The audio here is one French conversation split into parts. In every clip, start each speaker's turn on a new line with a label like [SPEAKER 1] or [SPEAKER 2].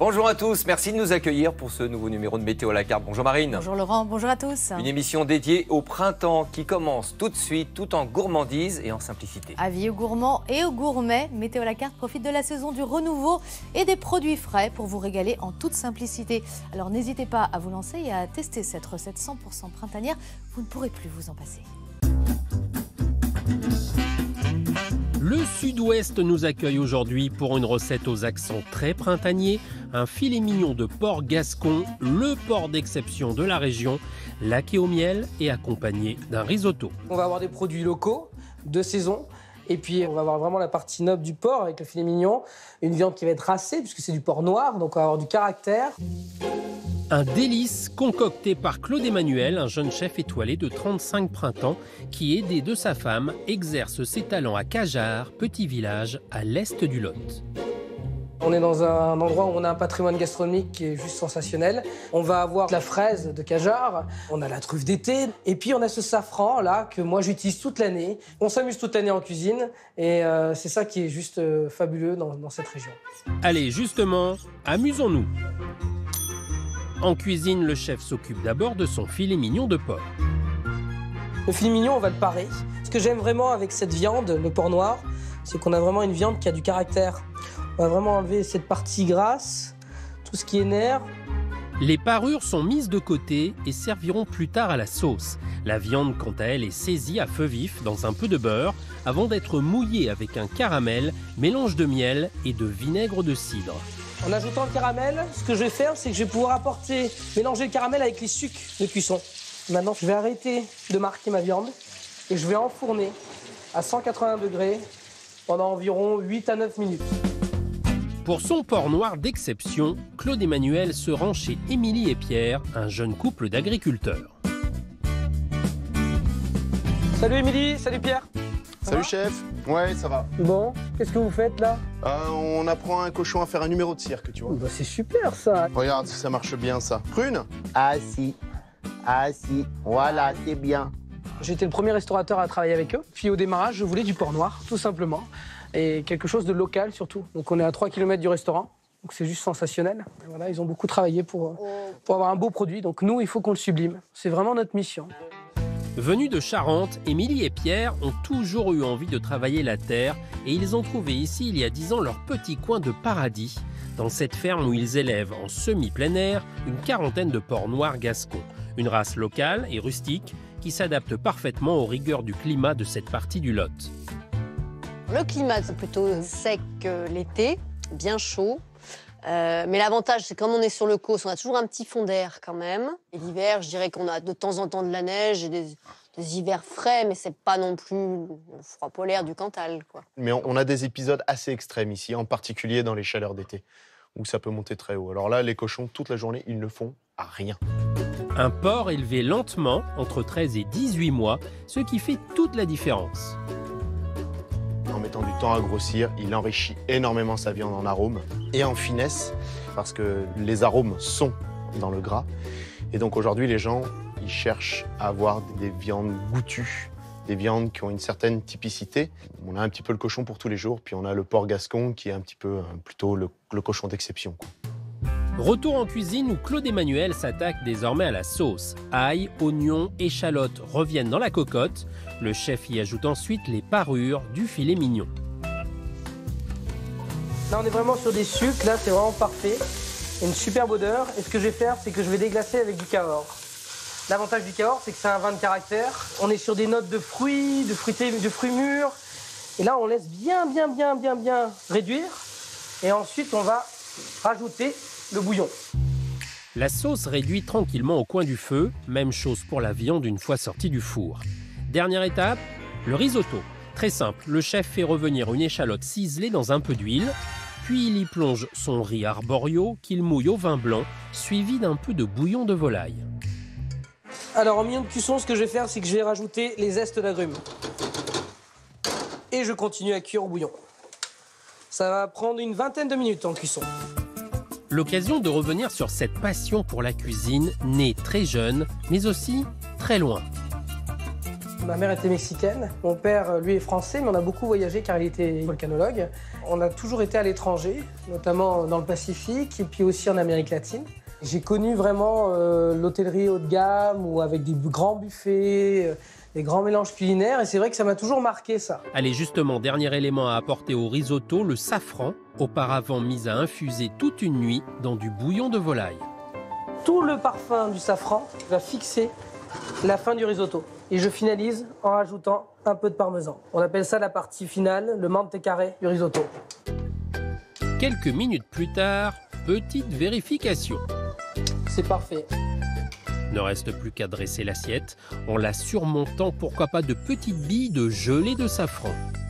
[SPEAKER 1] Bonjour à tous, merci de nous accueillir pour ce nouveau numéro de Météo à la carte. Bonjour Marine.
[SPEAKER 2] Bonjour Laurent, bonjour à tous.
[SPEAKER 1] Une émission dédiée au printemps qui commence tout de suite, tout en gourmandise et en simplicité.
[SPEAKER 2] Avis aux gourmands et aux gourmets, Météo à la carte profite de la saison du renouveau et des produits frais pour vous régaler en toute simplicité. Alors n'hésitez pas à vous lancer et à tester cette recette 100% printanière, vous ne pourrez plus vous en passer.
[SPEAKER 3] Le Sud-Ouest nous accueille aujourd'hui pour une recette aux accents très printaniers, un filet mignon de porc gascon, le porc d'exception de la région, laqué au miel et accompagné d'un risotto.
[SPEAKER 4] On va avoir des produits locaux, de saison, et puis on va avoir vraiment la partie noble du porc avec le filet mignon, une viande qui va être racée puisque c'est du porc noir, donc on va avoir du caractère.
[SPEAKER 3] Un délice concocté par Claude Emmanuel, un jeune chef étoilé de 35 printemps qui, aidé de sa femme, exerce ses talents à Cajarc, petit village à l'est du Lot.
[SPEAKER 4] On est dans un endroit où on a un patrimoine gastronomique qui est juste sensationnel. On va avoir la fraise de Cajarc, on a la truffe d'été, et puis on a ce safran là que moi j'utilise toute l'année. On s'amuse toute l'année en cuisine et c'est ça qui est juste fabuleux dans cette région.
[SPEAKER 3] Allez, justement, amusons-nous. En cuisine, le chef s'occupe d'abord de son filet mignon de porc.
[SPEAKER 4] Le filet mignon, on va le parer. Ce que j'aime vraiment avec cette viande, le porc noir, c'est qu'on a vraiment une viande qui a du caractère. On va vraiment enlever cette partie grasse, tout ce qui est nerf.
[SPEAKER 3] Les parures sont mises de côté et serviront plus tard à la sauce. La viande, quant à elle, est saisie à feu vif dans un peu de beurre avant d'être mouillée avec un caramel, mélange de miel et de vinaigre de cidre.
[SPEAKER 4] En ajoutant le caramel, ce que je vais faire, c'est que je vais pouvoir mélanger le caramel avec les sucs de cuisson. Maintenant, je vais arrêter de marquer ma viande et je vais enfourner à 180 degrés pendant environ 8 à 9 minutes.
[SPEAKER 3] Pour son porc noir d'exception, Claude Emmanuel se rend chez Émilie et Pierre, un jeune couple d'agriculteurs.
[SPEAKER 4] Salut Émilie, salut Pierre.
[SPEAKER 5] Salut chef, ouais ça va.
[SPEAKER 4] Bon, qu'est-ce que vous faites là?
[SPEAKER 5] On apprend à un cochon à faire un numéro de cirque, tu vois.
[SPEAKER 4] Bah, c'est super ça.
[SPEAKER 5] Regarde si ça marche bien ça. Prune?
[SPEAKER 6] Ah si, voilà, c'est bien.
[SPEAKER 4] J'étais le premier restaurateur à travailler avec eux. Puis au démarrage, je voulais du porc noir, tout simplement. Et quelque chose de local surtout. Donc on est à 3 km du restaurant. Donc c'est juste sensationnel. Et voilà, ils ont beaucoup travaillé pour avoir un beau produit. Donc nous, il faut qu'on le sublime. C'est vraiment notre mission.
[SPEAKER 3] Venus de Charente, Émilie et Pierre ont toujours eu envie de travailler la terre et ils ont trouvé ici il y a 10 ans leur petit coin de paradis, dans cette ferme où ils élèvent en semi-plein air une quarantaine de porcs noirs gascons, une race locale et rustique qui s'adapte parfaitement aux rigueurs du climat de cette partie du Lot.
[SPEAKER 7] Le climat, c'est plutôt sec l'été, bien chaud. Mais l'avantage, c'est comme on est sur le Causse, on a toujours un petit fond d'air quand même. Et l'hiver, je dirais qu'on a de temps en temps de la neige et des hivers frais, mais c'est pas non plus le froid polaire du Cantal, quoi.
[SPEAKER 5] Mais on a des épisodes assez extrêmes ici, en particulier dans les chaleurs d'été, où ça peut monter très haut. Alors là, les cochons, toute la journée, ils ne font à rien.
[SPEAKER 3] Un porc élevé lentement, entre 13 et 18 mois, ce qui fait toute la différence.
[SPEAKER 5] En mettant du temps à grossir, il enrichit énormément sa viande en arômes et en finesse, parce que les arômes sont dans le gras. Et donc aujourd'hui, les gens, ils cherchent à avoir des viandes goûtues, des viandes qui ont une certaine typicité. On a un petit peu le cochon pour tous les jours, puis on a le porc gascon qui est un petit peu plutôt le cochon d'exception, quoi.
[SPEAKER 3] Retour en cuisine où Claude Emmanuel s'attaque désormais à la sauce. Ail, oignons, échalotes reviennent dans la cocotte. Le chef y ajoute ensuite les parures du filet mignon.
[SPEAKER 4] Là, on est vraiment sur des sucres. Là, c'est vraiment parfait. Il y a une superbe odeur. Et ce que je vais faire, c'est que je vais déglacer avec du Cahors. L'avantage du Cahors, c'est que c'est un vin de caractère. On est sur des notes de fruits, de fruits mûrs. Et là, on laisse bien réduire. Et ensuite, on va rajouter le bouillon.
[SPEAKER 3] La sauce réduit tranquillement au coin du feu, même chose pour la viande une fois sortie du four. Dernière étape, le risotto. Très simple, le chef fait revenir une échalote ciselée dans un peu d'huile, puis il y plonge son riz arborio qu'il mouille au vin blanc, suivi d'un peu de bouillon de volaille.
[SPEAKER 4] Alors en milieu de cuisson, ce que je vais faire, c'est que je vais rajouter les zestes d'agrumes. Et je continue à cuire au bouillon. Ça va prendre une vingtaine de minutes en cuisson.
[SPEAKER 3] L'occasion de revenir sur cette passion pour la cuisine née très jeune, mais aussi très loin.
[SPEAKER 4] Ma mère était mexicaine, mon père, lui, est français, mais on a beaucoup voyagé car il était volcanologue. On a toujours été à l'étranger, notamment dans le Pacifique et puis aussi en Amérique latine. J'ai connu vraiment l'hôtellerie haut de gamme ou avec des grands buffets, des grands mélanges culinaires et c'est vrai que ça m'a toujours marqué ça.
[SPEAKER 3] Allez, justement, dernier élément à apporter au risotto, le safran, auparavant mis à infuser toute une nuit dans du bouillon de volaille.
[SPEAKER 4] Tout le parfum du safran va fixer la fin du risotto. Et je finalise en rajoutant un peu de parmesan. On appelle ça la partie finale, le mantecare du risotto.
[SPEAKER 3] Quelques minutes plus tard, petite vérification.
[SPEAKER 4] C'est parfait.
[SPEAKER 3] Ne reste plus qu'à dresser l'assiette en la surmontant, pourquoi pas, de petites billes de gelée de safran.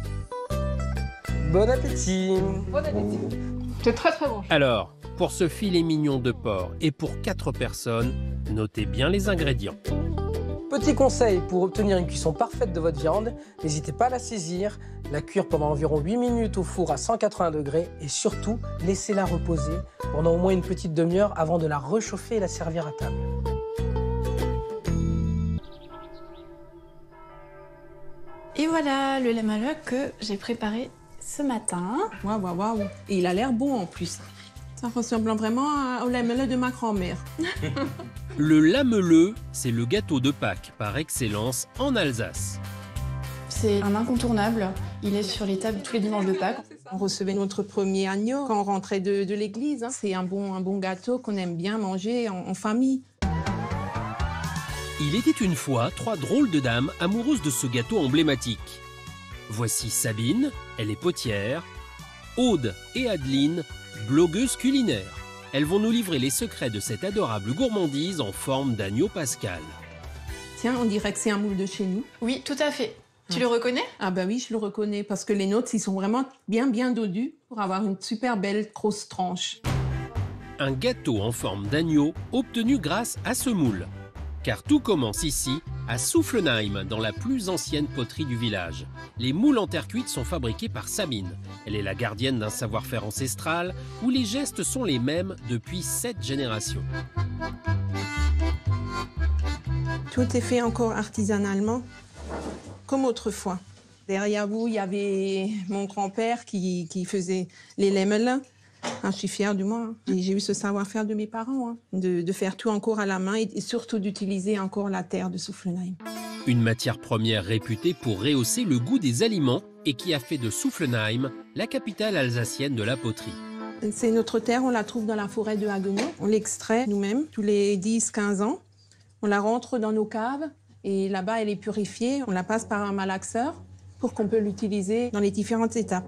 [SPEAKER 4] Bon appétit.
[SPEAKER 8] Bon appétit. C'est très très bon.
[SPEAKER 3] Alors, pour ce filet mignon de porc et pour 4 personnes, notez bien les ingrédients.
[SPEAKER 4] Petit conseil pour obtenir une cuisson parfaite de votre viande, n'hésitez pas à la saisir, la cuire pendant environ 8 minutes au four à 180 degrés et surtout, laissez-la reposer pendant au moins une petite demi-heure avant de la réchauffer et la servir à table.
[SPEAKER 9] Et voilà le lait malloc que j'ai préparé ce matin.
[SPEAKER 8] Waouh, waouh, waouh. Et il a l'air bon en plus. Ça ressemble vraiment au lait malloc de ma grand-mère.
[SPEAKER 3] Le lameleux, c'est le gâteau de Pâques par excellence en Alsace.
[SPEAKER 9] C'est un incontournable. Il est sur les tables tous les dimanches de Pâques.
[SPEAKER 8] On recevait notre premier agneau quand on rentrait de l'église. C'est un bon gâteau qu'on aime bien manger en famille.
[SPEAKER 3] Il était une fois 3 drôles de dames amoureuses de ce gâteau emblématique. Voici Sabine, elle est potière, Aude et Adeline, blogueuses culinaires. Elles vont nous livrer les secrets de cette adorable gourmandise en forme d'agneau pascal.
[SPEAKER 8] Tiens, on dirait que c'est un moule de chez nous.
[SPEAKER 9] Oui, tout à fait. Tu le reconnais?
[SPEAKER 8] Ah bah oui, je le reconnais parce que les nôtres, ils sont vraiment bien dodus pour avoir une super belle grosse tranche.
[SPEAKER 3] Un gâteau en forme d'agneau obtenu grâce à ce moule. Car tout commence ici, à Soufflenheim, dans la plus ancienne poterie du village. Les moules en terre cuite sont fabriqués par Sabine. Elle est la gardienne d'un savoir-faire ancestral où les gestes sont les mêmes depuis 7 générations.
[SPEAKER 8] Tout est fait encore artisanalement, comme autrefois. Derrière vous, il y avait mon grand-père qui faisait les lemmelins. Ah, je suis fière de moi. J'ai eu ce savoir-faire de mes parents, de faire tout encore à la main et surtout d'utiliser encore la terre de Soufflenheim.
[SPEAKER 3] Une matière première réputée pour rehausser le goût des aliments et qui a fait de Soufflenheim la capitale alsacienne de la poterie.
[SPEAKER 8] C'est notre terre, on la trouve dans la forêt de Haguenau. On l'extrait nous-mêmes tous les 10-15 ans. On la rentre dans nos caves et là-bas, elle est purifiée. On la passe par un malaxeur pour qu'on puisse l'utiliser dans les différentes étapes.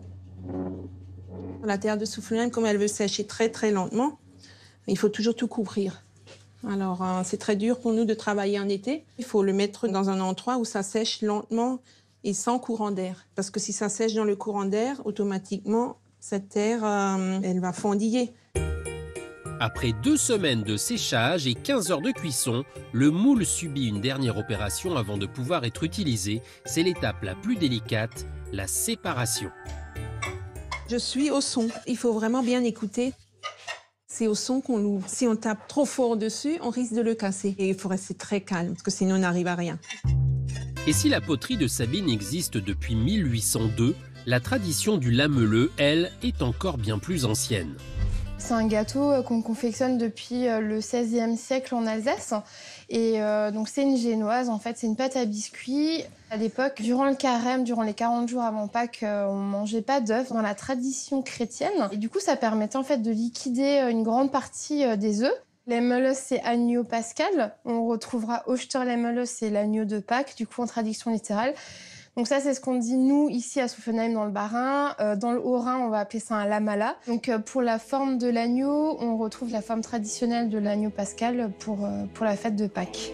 [SPEAKER 8] La terre de Soufflenheim, comme elle veut sécher très très lentement, il faut toujours tout couvrir. Alors c'est très dur pour nous de travailler en été. Il faut le mettre dans un endroit où ça sèche lentement et sans courant d'air. Parce que si ça sèche dans le courant d'air, automatiquement, cette terre, elle va fondiller.
[SPEAKER 3] Après 2 semaines de séchage et 15 heures de cuisson, le moule subit une dernière opération avant de pouvoir être utilisé. C'est l'étape la plus délicate, la séparation.
[SPEAKER 8] Je suis au son. Il faut vraiment bien écouter. C'est au son qu'on l'ouvre. Si on tape trop fort dessus, on risque de le casser. Et il faut rester très calme, parce que sinon on n'arrive à rien.
[SPEAKER 3] Et si la poterie de Sabine existe depuis 1802, la tradition du lameleux, elle, est encore bien plus ancienne.
[SPEAKER 10] C'est un gâteau qu'on confectionne depuis le XVIe siècle en Alsace. Et donc c'est une génoise, en fait, c'est une pâte à biscuits. À l'époque, durant le carême, durant les 40 jours avant Pâques, on ne mangeait pas d'œufs dans la tradition chrétienne. Et du coup, ça permettait en fait de liquider une grande partie des œufs. Lemmelus, c'est agneau pascal. On retrouvera Osterlemmelus, c'est l'agneau de Pâques, du coup en traduction littérale. Donc ça, c'est ce qu'on dit, nous, ici à Soufflenheim, dans le Bas-Rhin. Dans le Haut-Rhin, on va appeler ça un lamala. Donc pour la forme de l'agneau, on retrouve la forme traditionnelle de l'agneau pascal pour la fête de Pâques.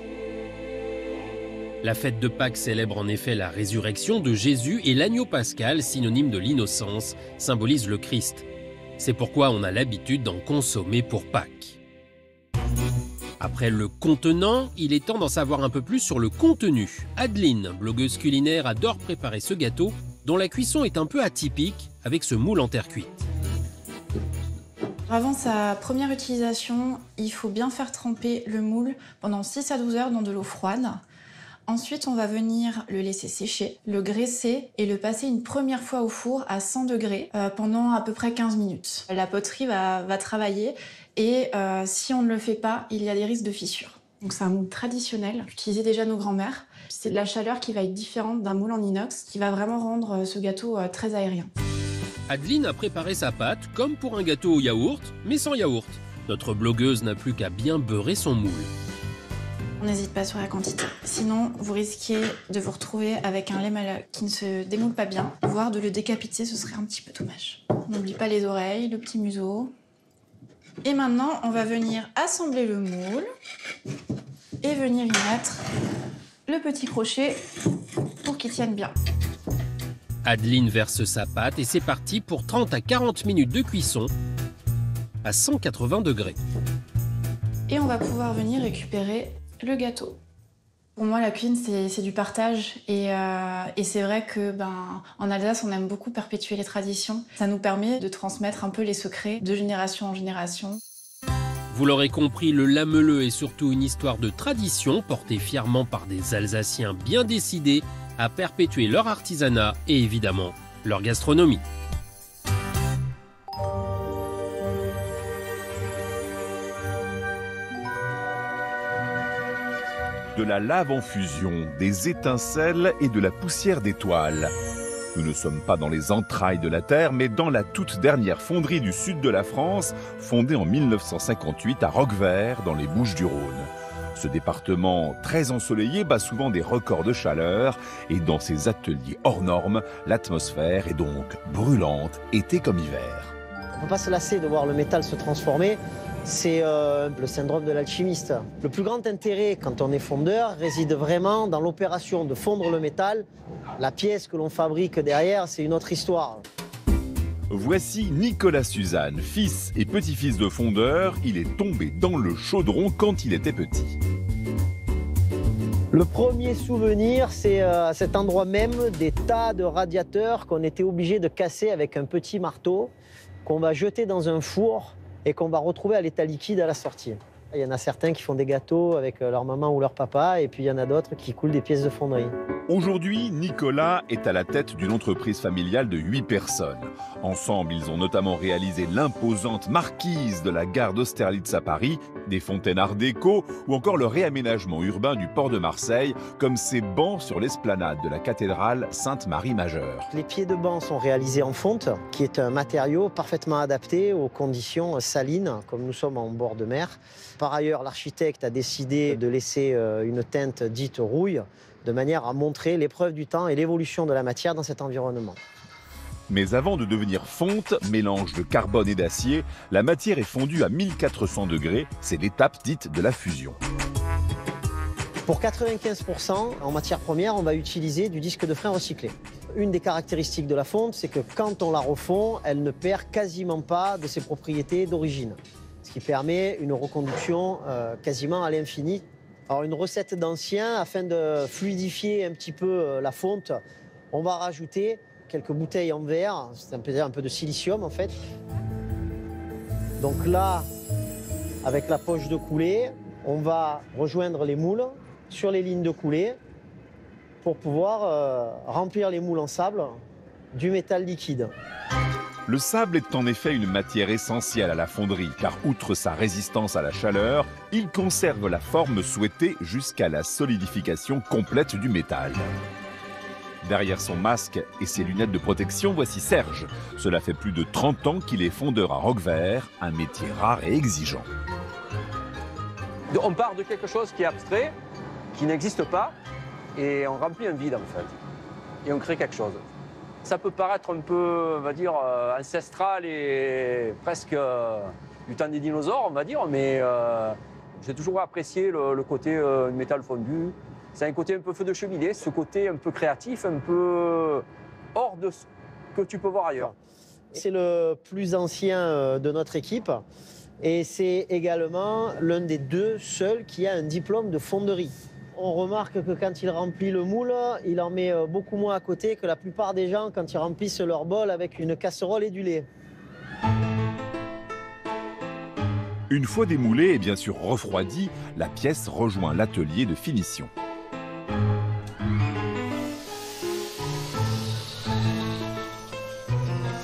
[SPEAKER 3] La fête de Pâques célèbre en effet la résurrection de Jésus et l'agneau pascal, synonyme de l'innocence, symbolise le Christ. C'est pourquoi on a l'habitude d'en consommer pour Pâques. Après le contenant, il est temps d'en savoir un peu plus sur le contenu. Adeline, blogueuse culinaire, adore préparer ce gâteau, dont la cuisson est un peu atypique avec ce moule en terre cuite.
[SPEAKER 9] Avant sa première utilisation, il faut bien faire tremper le moule pendant 6 à 12 heures dans de l'eau froide. Ensuite, on va venir le laisser sécher, le graisser et le passer une première fois au four à 100 degrés pendant à peu près 15 minutes. La poterie va travailler et si on ne le fait pas, il y a des risques de fissure. Donc c'est un moule traditionnel qu'utilisaient déjà nos grands-mères. C'est de la chaleur qui va être différente d'un moule en inox qui va vraiment rendre ce gâteau très aérien.
[SPEAKER 3] Adeline a préparé sa pâte comme pour un gâteau au yaourt, mais sans yaourt. Notre blogueuse n'a plus qu'à bien beurrer son moule.
[SPEAKER 9] On n'hésite pas sur la quantité. Sinon, vous risquez de vous retrouver avec un lait malade qui ne se démoule pas bien, voire de le décapiter, ce serait un petit peu dommage. On n'oublie pas les oreilles, le petit museau. Et maintenant, on va venir assembler le moule et venir y mettre le petit crochet pour qu'il tienne bien.
[SPEAKER 3] Adeline verse sa pâte et c'est parti pour 30 à 40 minutes de cuisson à 180 degrés.
[SPEAKER 9] Et on va pouvoir venir récupérer le gâteau. Pour moi, la cuisine, c'est du partage. Et c'est vrai que en Alsace, on aime beaucoup perpétuer les traditions. Ça nous permet de transmettre un peu les secrets de génération en génération.
[SPEAKER 3] Vous l'aurez compris, le lameleux est surtout une histoire de tradition portée fièrement par des Alsaciens bien décidés à perpétuer leur artisanat et évidemment leur gastronomie.
[SPEAKER 11] De la lave en fusion, des étincelles et de la poussière d'étoiles. Nous ne sommes pas dans les entrailles de la Terre, mais dans la toute dernière fonderie du sud de la France, fondée en 1958 à Roquevert, dans les Bouches-du-Rhône. Ce département très ensoleillé bat souvent des records de chaleur, et dans ces ateliers hors normes, l'atmosphère est donc brûlante, été comme hiver.
[SPEAKER 12] On ne peut pas se lasser de voir le métal se transformer. C'est le syndrome de l'alchimiste. Le plus grand intérêt quand on est fondeur réside vraiment dans l'opération de fondre le métal. La pièce que l'on fabrique derrière, c'est une autre histoire.
[SPEAKER 11] Voici Nicolas Suzanne, fils et petit-fils de fondeur. Il est tombé dans le chaudron quand il était petit.
[SPEAKER 12] Le premier souvenir, c'est à cet endroit même des tas de radiateurs qu'on était obligé de casser avec un petit marteau, qu'on va jeter dans un four et qu'on va retrouver à l'état liquide à la sortie. Il y en a certains qui font des gâteaux avec leur maman ou leur papa, et puis il y en a d'autres qui coulent des pièces de fonderie.
[SPEAKER 11] Aujourd'hui, Nicolas est à la tête d'une entreprise familiale de 8 personnes. Ensemble, ils ont notamment réalisé l'imposante marquise de la gare d'Austerlitz à Paris, des fontaines art déco ou encore le réaménagement urbain du port de Marseille, comme ces bancs sur l'esplanade de la cathédrale Sainte-Marie-Majeure.
[SPEAKER 12] Les pieds de banc sont réalisés en fonte, qui est un matériau parfaitement adapté aux conditions salines, comme nous sommes en bord de mer. Par ailleurs, l'architecte a décidé de laisser une teinte dite rouille, de manière à montrer l'épreuve du temps et l'évolution de la matière dans cet environnement.
[SPEAKER 11] Mais avant de devenir fonte, mélange de carbone et d'acier, la matière est fondue à 1400 degrés. C'est l'étape dite de la fusion.
[SPEAKER 12] Pour 95%, en matière première, on va utiliser du disque de frein recyclé. Une des caractéristiques de la fonte, c'est que quand on la refond, elle ne perd quasiment pas de ses propriétés d'origine. Ce qui permet une reconduction quasiment à l'infini. Alors une recette d'ancien, afin de fluidifier un petit peu la fonte, on va rajouter quelques bouteilles en verre, c'est un peu de silicium en fait. Donc là, avec la poche de coulée, on va rejoindre les moules sur les lignes de coulée pour pouvoir remplir les moules en sable du métal liquide.
[SPEAKER 11] Le sable est en effet une matière essentielle à la fonderie, car outre sa résistance à la chaleur, il conserve la forme souhaitée jusqu'à la solidification complète du métal. Derrière son masque et ses lunettes de protection, voici Serge. Cela fait plus de 30 ans qu'il est fondeur à Roquevert, un métier rare et exigeant.
[SPEAKER 13] On part de quelque chose qui est abstrait, qui n'existe pas, et on remplit un vide en fait. Et on crée quelque chose. Ça peut paraître un peu, on va dire, ancestral et presque du temps des dinosaures, on va dire, mais j'ai toujours apprécié le côté métal fondu. C'est un côté un peu feu de cheminée, ce côté un peu créatif, un peu hors de ce que tu peux voir ailleurs.
[SPEAKER 12] C'est le plus ancien de notre équipe et c'est également l'un des deux seuls qui a un diplôme de fonderie. On remarque que quand il remplit le moule, il en met beaucoup moins à côté que la plupart des gens quand ils remplissent leur bol avec une casserole et du lait.
[SPEAKER 11] Une fois démoulée et bien sûr refroidie, la pièce rejoint l'atelier de finition.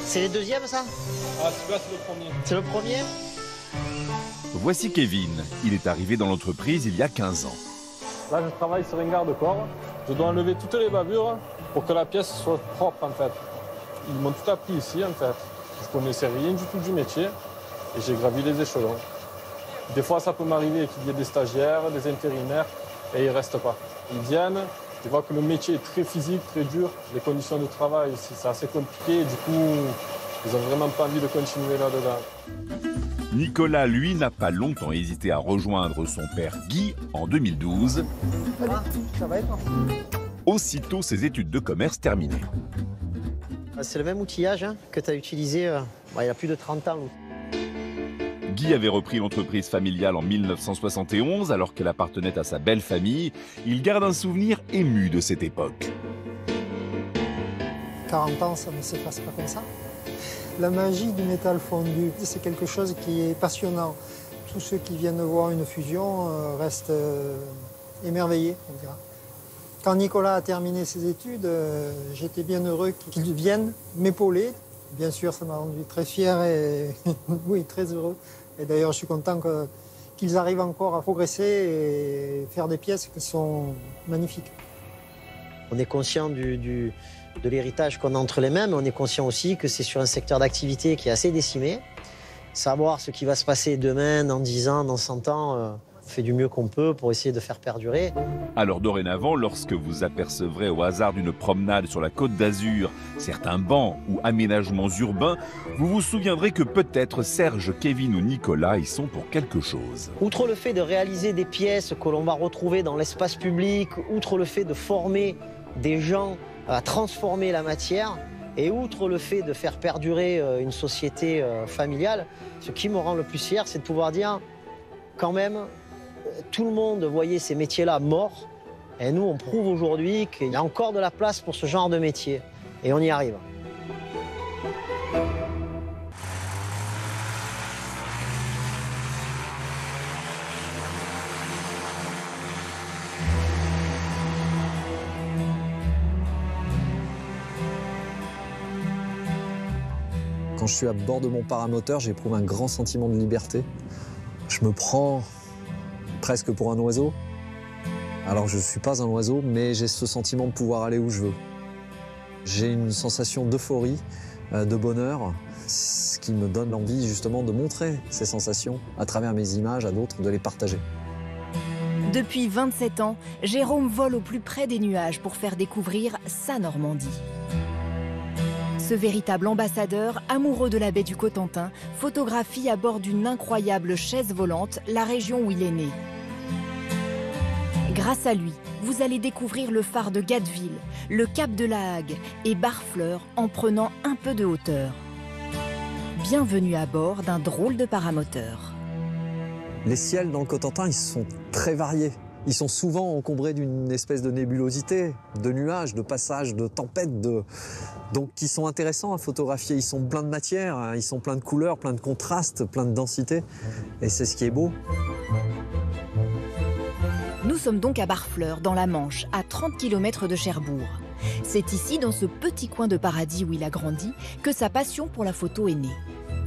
[SPEAKER 12] C'est les deuxièmes, ça?
[SPEAKER 14] Ah, celui-là, c'est le premier.
[SPEAKER 12] C'est le premier?
[SPEAKER 11] Voici Kevin. Il est arrivé dans l'entreprise il y a 15 ans.
[SPEAKER 14] Là, je travaille sur un garde-corps. Je dois enlever toutes les bavures pour que la pièce soit propre, en fait. Ils m'ont tout appris ici, en fait. Je connaissais rien du tout du métier et j'ai gravi les échelons. Des fois, ça peut m'arriver qu'il y ait des stagiaires, des intérimaires et ils ne restent pas. Ils viennent, je vois que le métier est très physique, très dur. Les conditions de travail, c'est assez compliqué. Du coup, ils n'ont vraiment pas envie de continuer là-dedans.
[SPEAKER 11] Nicolas, lui, n'a pas longtemps hésité à rejoindre son père Guy en 2012.
[SPEAKER 12] Ça va être.
[SPEAKER 11] Aussitôt ses études de commerce terminées.
[SPEAKER 12] C'est le même outillage que tu as utilisé il y a plus de 30 ans.
[SPEAKER 11] Guy avait repris l'entreprise familiale en 1971 alors qu'elle appartenait à sa belle famille. Il garde un souvenir ému de cette époque.
[SPEAKER 15] 40 ans, ça ne s'efface pas comme ça. La magie du métal fondu, c'est quelque chose qui est passionnant. Tous ceux qui viennent voir une fusion restent émerveillés, on dira. Quand Nicolas a terminé ses études, j'étais bien heureux qu'il vienne m'épauler. Bien sûr, ça m'a rendu très fier et oui, très heureux. Et d'ailleurs, je suis content qu'ils arrivent encore à progresser et faire des pièces qui sont magnifiques.
[SPEAKER 12] On est conscient de l'héritage qu'on a entre les mains, mais on est conscient aussi que c'est sur un secteur d'activité qui est assez décimé. Savoir ce qui va se passer demain, dans 10 ans, dans 100 ans, on fait du mieux qu'on peut pour essayer de faire perdurer.
[SPEAKER 11] Alors dorénavant, lorsque vous apercevrez au hasard d'une promenade sur la Côte d'Azur certains bancs ou aménagements urbains, vous vous souviendrez que peut-être Serge, Kevin ou Nicolas y sont pour quelque chose.
[SPEAKER 12] Outre le fait de réaliser des pièces que l'on va retrouver dans l'espace public, outre le fait de former des gens à transformer la matière, et outre le fait de faire perdurer une société familiale, ce qui me rend le plus fier, c'est de pouvoir dire, quand même, tout le monde voyait ces métiers-là morts, et nous, on prouve aujourd'hui qu'il y a encore de la place pour ce genre de métier, et on y arrive.
[SPEAKER 16] Quand je suis à bord de mon paramoteur, j'éprouve un grand sentiment de liberté. Je me prends presque pour un oiseau. Alors je ne suis pas un oiseau, mais j'ai ce sentiment de pouvoir aller où je veux. J'ai une sensation d'euphorie, de bonheur, ce qui me donne l'envie justement de montrer ces sensations à travers mes images à d'autres, de les partager.
[SPEAKER 17] Depuis 27 ans, Jérôme vole au plus près des nuages pour faire découvrir sa Normandie. Ce véritable ambassadeur, amoureux de la baie du Cotentin, photographie à bord d'une incroyable chaise volante la région où il est né. Grâce à lui, vous allez découvrir le phare de Gatteville, le cap de la Hague et Barfleur en prenant un peu de hauteur. Bienvenue à bord d'un drôle de paramoteur.
[SPEAKER 16] Les ciels dans le Cotentin, ils sont très variés. Ils sont souvent encombrés d'une espèce de nébulosité, de nuages, de passages, de tempêtes, donc qui sont intéressants à photographier. Ils sont pleins de matière, ils sont pleins de couleurs, pleins de contrastes, pleins de densité. Et c'est ce qui est beau.
[SPEAKER 17] Nous sommes donc à Barfleur, dans la Manche, à 30 km de Cherbourg. C'est ici, dans ce petit coin de paradis où il a grandi, que sa passion pour la photo est née.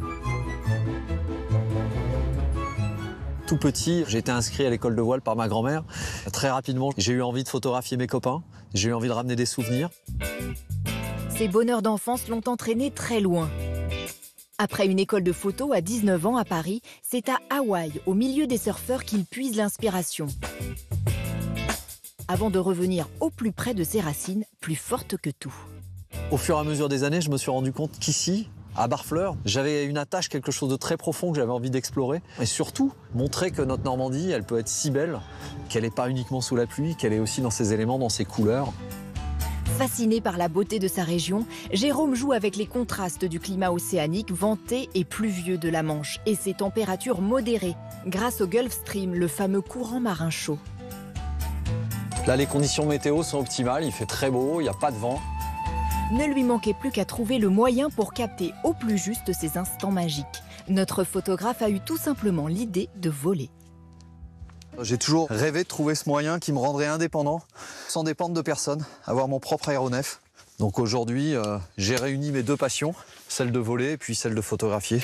[SPEAKER 16] Tout petit, j'ai été inscrit à l'école de voile par ma grand-mère. Très rapidement, j'ai eu envie de photographier mes copains. J'ai eu envie de ramener des souvenirs.
[SPEAKER 17] Ses bonheurs d'enfance l'ont entraîné très loin. Après une école de photo à 19 ans à Paris, c'est à Hawaï, au milieu des surfeurs, qu'il puise l'inspiration. Avant de revenir au plus près de ses racines, plus fortes que tout.
[SPEAKER 16] Au fur et à mesure des années, je me suis rendu compte qu'ici, à Barfleur, j'avais une attache, quelque chose de très profond que j'avais envie d'explorer. Et surtout, montrer que notre Normandie, elle peut être si belle, qu'elle n'est pas uniquement sous la pluie, qu'elle est aussi dans ses éléments, dans ses couleurs.
[SPEAKER 17] Fasciné par la beauté de sa région, Jérôme joue avec les contrastes du climat océanique venté et pluvieux de la Manche et ses températures modérées, grâce au Gulf Stream, le fameux courant marin chaud.
[SPEAKER 16] Là, les conditions météo sont optimales, il fait très beau, il n'y a pas de vent.
[SPEAKER 17] Ne lui manquait plus qu'à trouver le moyen pour capter au plus juste ces instants magiques. Notre photographe a eu tout simplement l'idée de voler.
[SPEAKER 16] J'ai toujours rêvé de trouver ce moyen qui me rendrait indépendant, sans dépendre de personne, avoir mon propre aéronef. Donc aujourd'hui, j'ai réuni mes deux passions, celle de voler et puis celle de photographier.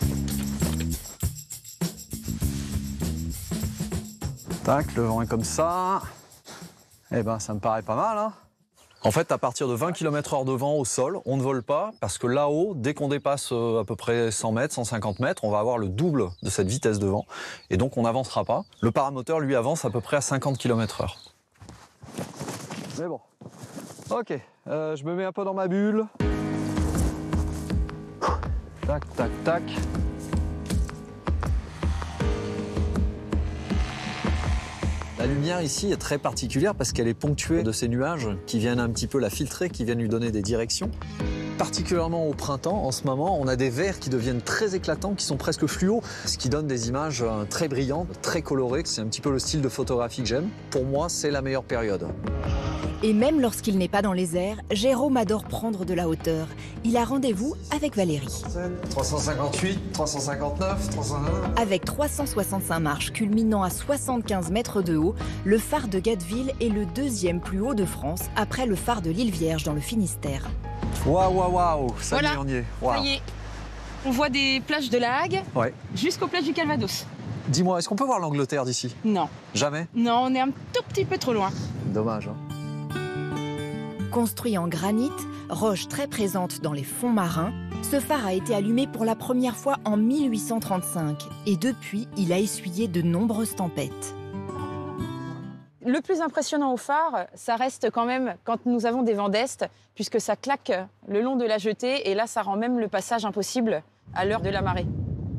[SPEAKER 16] Tac, le vent est comme ça. Eh ben, ça me paraît pas mal, hein. En fait, à partir de 20 km/h de vent au sol, on ne vole pas parce que là-haut, dès qu'on dépasse à peu près 100 mètres, 150 mètres, on va avoir le double de cette vitesse de vent et donc on n'avancera pas. Le paramoteur, lui, avance à peu près à 50 km/h. Mais bon, ok, je me mets un peu dans ma bulle. Tac, tac, tac. La lumière ici est très particulière parce qu'elle est ponctuée de ces nuages qui viennent un petit peu la filtrer, qui viennent lui donner des directions. Particulièrement au printemps, en ce moment, on a des verts qui deviennent très éclatants, qui sont presque fluo, ce qui donne des images très brillantes, très colorées. C'est un petit peu le style de photographie que j'aime. Pour moi, c'est la meilleure période.
[SPEAKER 17] Et même lorsqu'il n'est pas dans les airs, Jérôme adore prendre de la hauteur. Il a rendez-vous avec Valérie.
[SPEAKER 16] 358, 359, 301...
[SPEAKER 17] Avec 365 marches culminant à 75 mètres de haut, le phare de Gatteville est le deuxième plus haut de France, après le phare de l'Île Vierge dans le Finistère.
[SPEAKER 16] Waouh, waouh, waouh, ça y est, on y est. Wow.
[SPEAKER 18] Ça y est, on voit des plages de La Hague jusqu'aux plages du Calvados.
[SPEAKER 16] Dis-moi, est-ce qu'on peut voir l'Angleterre d'ici?
[SPEAKER 18] Non.
[SPEAKER 16] Jamais?
[SPEAKER 18] Non, on est un tout petit peu trop loin.
[SPEAKER 16] Dommage, hein.
[SPEAKER 17] Construit en granit, roche très présente dans les fonds marins, ce phare a été allumé pour la première fois en 1835 et depuis, il a essuyé de nombreuses tempêtes.
[SPEAKER 18] Le plus impressionnant au phare, ça reste quand même quand nous avons des vents d'est, puisque ça claque le long de la jetée et là, ça rend même le passage impossible à l'heure de la marée.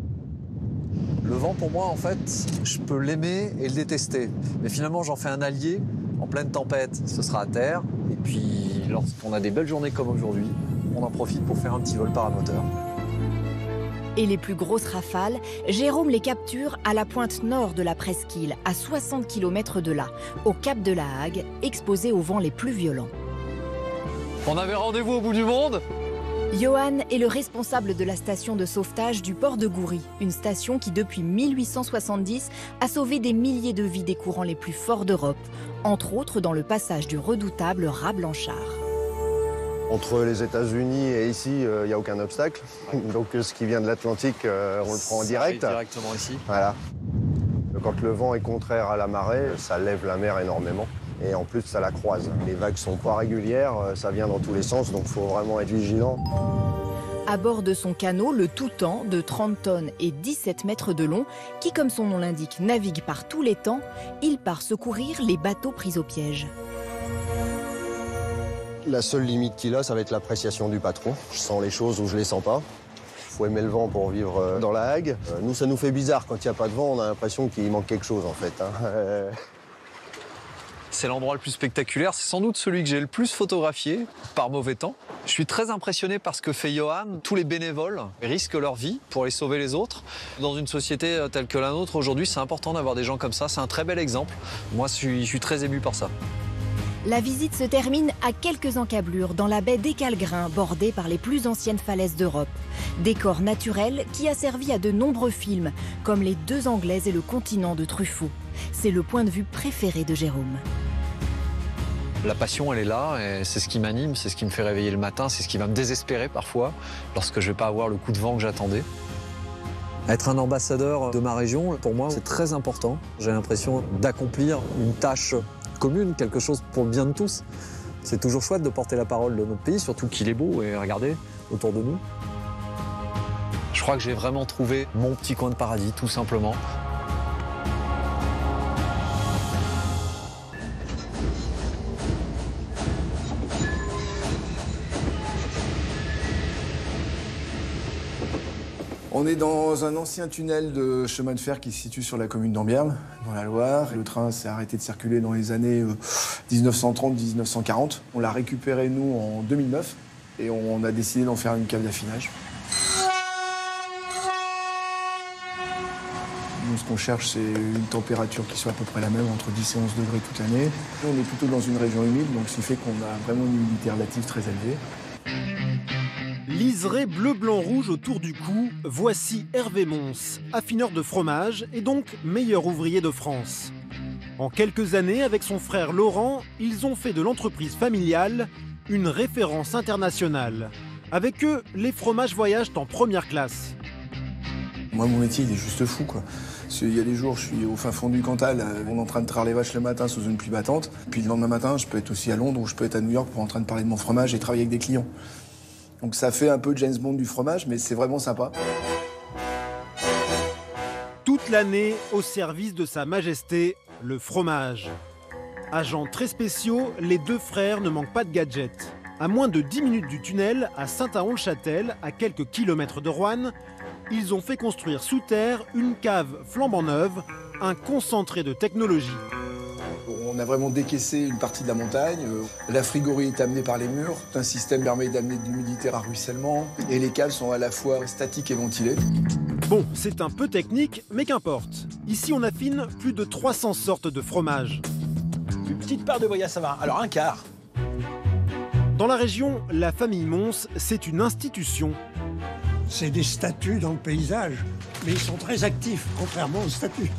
[SPEAKER 16] Le vent, pour moi, en fait, je peux l'aimer et le détester. Mais finalement, j'en fais un allié. En pleine tempête, ce sera à terre. Et puis, lorsqu'on a des belles journées comme aujourd'hui, on en profite pour faire un petit vol paramoteur.
[SPEAKER 17] Et les plus grosses rafales, Jérôme les capture à la pointe nord de la presqu'île, à 60 km de là, au cap de La Hague, exposé aux vents les plus violents.
[SPEAKER 16] On avait rendez-vous au bout du monde.
[SPEAKER 17] Johan est le responsable de la station de sauvetage du port de Goury, une station qui, depuis 1870, a sauvé des milliers de vies des courants les plus forts d'Europe, entre autres dans le passage du redoutable Raz Blanchard.
[SPEAKER 19] Entre les États-Unis et ici, il n'y a aucun obstacle. Donc ce qui vient de l'Atlantique, on le prend en direct.
[SPEAKER 16] Directement ici.
[SPEAKER 19] Voilà. Quand le vent est contraire à la marée, ça lève la mer énormément. Et en plus, ça la croise. Les vagues sont pas régulières, ça vient dans tous les sens, donc il faut vraiment être vigilant.
[SPEAKER 17] À bord de son canot, le Toutan, de 30 tonnes et 17 mètres de long, qui, comme son nom l'indique, navigue par tous les temps, il part secourir les bateaux pris au piège.
[SPEAKER 19] La seule limite qu'il a, ça va être l'appréciation du patron. Je sens les choses ou je les sens pas. Il faut aimer le vent pour vivre dans La Hague. Nous, ça nous fait bizarre. Quand il n'y a pas de vent, on a l'impression qu'il manque quelque chose, en fait.
[SPEAKER 16] C'est l'endroit le plus spectaculaire, c'est sans doute celui que j'ai le plus photographié par mauvais temps. Je suis très impressionné par ce que fait Johan. Tous les bénévoles risquent leur vie pour aller sauver les autres. Dans une société telle que la nôtre, aujourd'hui, c'est important d'avoir des gens comme ça. C'est un très bel exemple. Moi, je suis très ému par ça.
[SPEAKER 17] La visite se termine à quelques encablures dans la baie d'Écalgrin, bordée par les plus anciennes falaises d'Europe. Décor naturel qui a servi à de nombreux films, comme Les Deux Anglaises et Le Continent de Truffaut. C'est le point de vue préféré de Jérôme.
[SPEAKER 16] La passion, elle est là, et c'est ce qui m'anime, c'est ce qui me fait réveiller le matin, c'est ce qui va me désespérer parfois, lorsque je ne vais pas avoir le coup de vent que j'attendais. Être un ambassadeur de ma région, pour moi, c'est très important. J'ai l'impression d'accomplir une tâche commune, quelque chose pour le bien de tous. C'est toujours chouette de porter la parole de notre pays, surtout qu'il est beau, et regardez, autour de nous. Je crois que j'ai vraiment trouvé mon petit coin de paradis, tout simplement.
[SPEAKER 20] On est dans un ancien tunnel de chemin de fer qui se situe sur la commune d'Ambierle, dans la Loire. Le train s'est arrêté de circuler dans les années 1930-1940. On l'a récupéré, nous, en 2009, et on a décidé d'en faire une cave d'affinage. Nous, ce qu'on cherche, c'est une température qui soit à peu près la même, entre 10 et 11 degrés toute l'année. On est plutôt dans une région humide, donc ce qui fait qu'on a vraiment une humidité relative très élevée.
[SPEAKER 21] Liseré bleu, blanc, rouge autour du cou, voici Hervé Mons, affineur de fromage et donc meilleur ouvrier de France. En quelques années, avec son frère Laurent, ils ont fait de l'entreprise familiale une référence internationale. Avec eux, les fromages voyagent en première classe.
[SPEAKER 20] Moi, mon métier, il est juste fou, quoi. Il y a des jours, je suis au fin fond du Cantal, on est en train de traire les vaches le matin sous une pluie battante. Puis le lendemain matin, je peux être aussi à Londres ou je peux être à New York pour en train de parler de mon fromage et travailler avec des clients. Donc ça fait un peu James Bond du fromage, mais c'est vraiment sympa.
[SPEAKER 21] Toute l'année, au service de Sa Majesté, le fromage. Agents très spéciaux, les deux frères ne manquent pas de gadgets. À moins de 10 minutes du tunnel, à Saint-Aon-le-Châtel, à quelques kilomètres de Roanne, ils ont fait construire sous terre une cave flambant neuve, un concentré de technologie.
[SPEAKER 20] On a vraiment décaissé une partie de la montagne. La frigorie est amenée par les murs. Un système permet d'amener de l'humidité à ruissellement. Et les caves sont à la fois statiques et ventilées.
[SPEAKER 21] Bon, c'est un peu technique, mais qu'importe. Ici, on affine plus de 300 sortes de fromages.
[SPEAKER 1] Une petite part de Brillat Savarin, alors un quart.
[SPEAKER 21] Dans la région, la famille Mons, c'est une institution.
[SPEAKER 22] C'est des statues dans le paysage, mais ils sont très actifs, contrairement aux statues.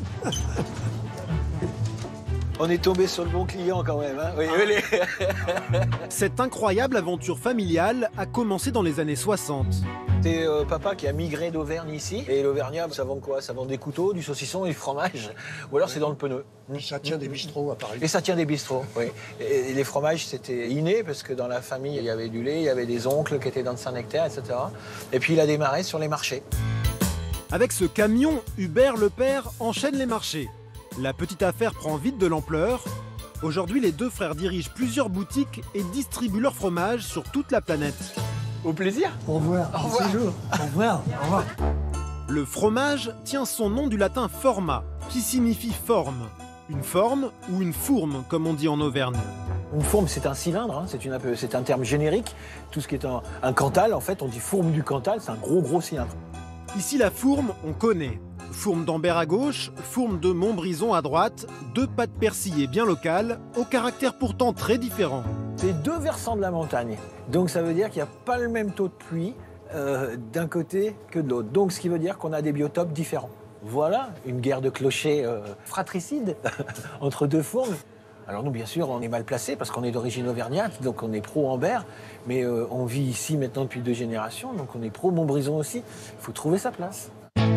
[SPEAKER 1] On est tombé sur le bon client quand même. Hein, oui,
[SPEAKER 21] Cette incroyable aventure familiale a commencé dans les années 60.
[SPEAKER 1] C'est papa qui a migré d'Auvergne ici. Et l'Auvergnat, ça vend quoi? Ça vend des couteaux, du saucisson et du fromage. Ou alors c'est dans le pneu.
[SPEAKER 22] Ça tient des bistrots à Paris.
[SPEAKER 1] Et ça tient des bistrots, oui. Et les fromages, c'était inné, parce que dans la famille, il y avait du lait, il y avait des oncles qui étaient dans le Saint-Nectaire, etc. Et puis il a démarré sur les marchés.
[SPEAKER 21] Avec ce camion, Hubert le père enchaîne les marchés. La petite affaire prend vite de l'ampleur. Aujourd'hui, les deux frères dirigent plusieurs boutiques et distribuent leur fromage sur toute la planète.
[SPEAKER 1] Au plaisir.
[SPEAKER 22] Au revoir.
[SPEAKER 1] Au revoir.
[SPEAKER 22] Au revoir. Au revoir.
[SPEAKER 21] Le fromage tient son nom du latin forma, qui signifie forme. Une forme ou une fourme, comme on dit en Auvergne.
[SPEAKER 1] Une fourme, c'est un cylindre, hein, c'est un terme générique. Tout ce qui est un Cantal, en fait, on dit fourme du Cantal, c'est un gros cylindre.
[SPEAKER 21] Ici, la fourme, on connaît. Fourme d'Ambert à gauche, fourme de Montbrison à droite, deux pâtes persillées bien locales, au caractère pourtant très différent.
[SPEAKER 1] C'est deux versants de la montagne, donc ça veut dire qu'il n'y a pas le même taux de pluie d'un côté que de l'autre. Donc ce qui veut dire qu'on a des biotopes différents. Voilà, une guerre de clochers fratricide entre deux fourmes. Alors nous, bien sûr, on est mal placés parce qu'on est d'origine auvergnate, donc on est pro-Ambert, mais on vit ici maintenant depuis 2 générations, donc on est pro-Montbrison aussi. Il faut trouver sa place.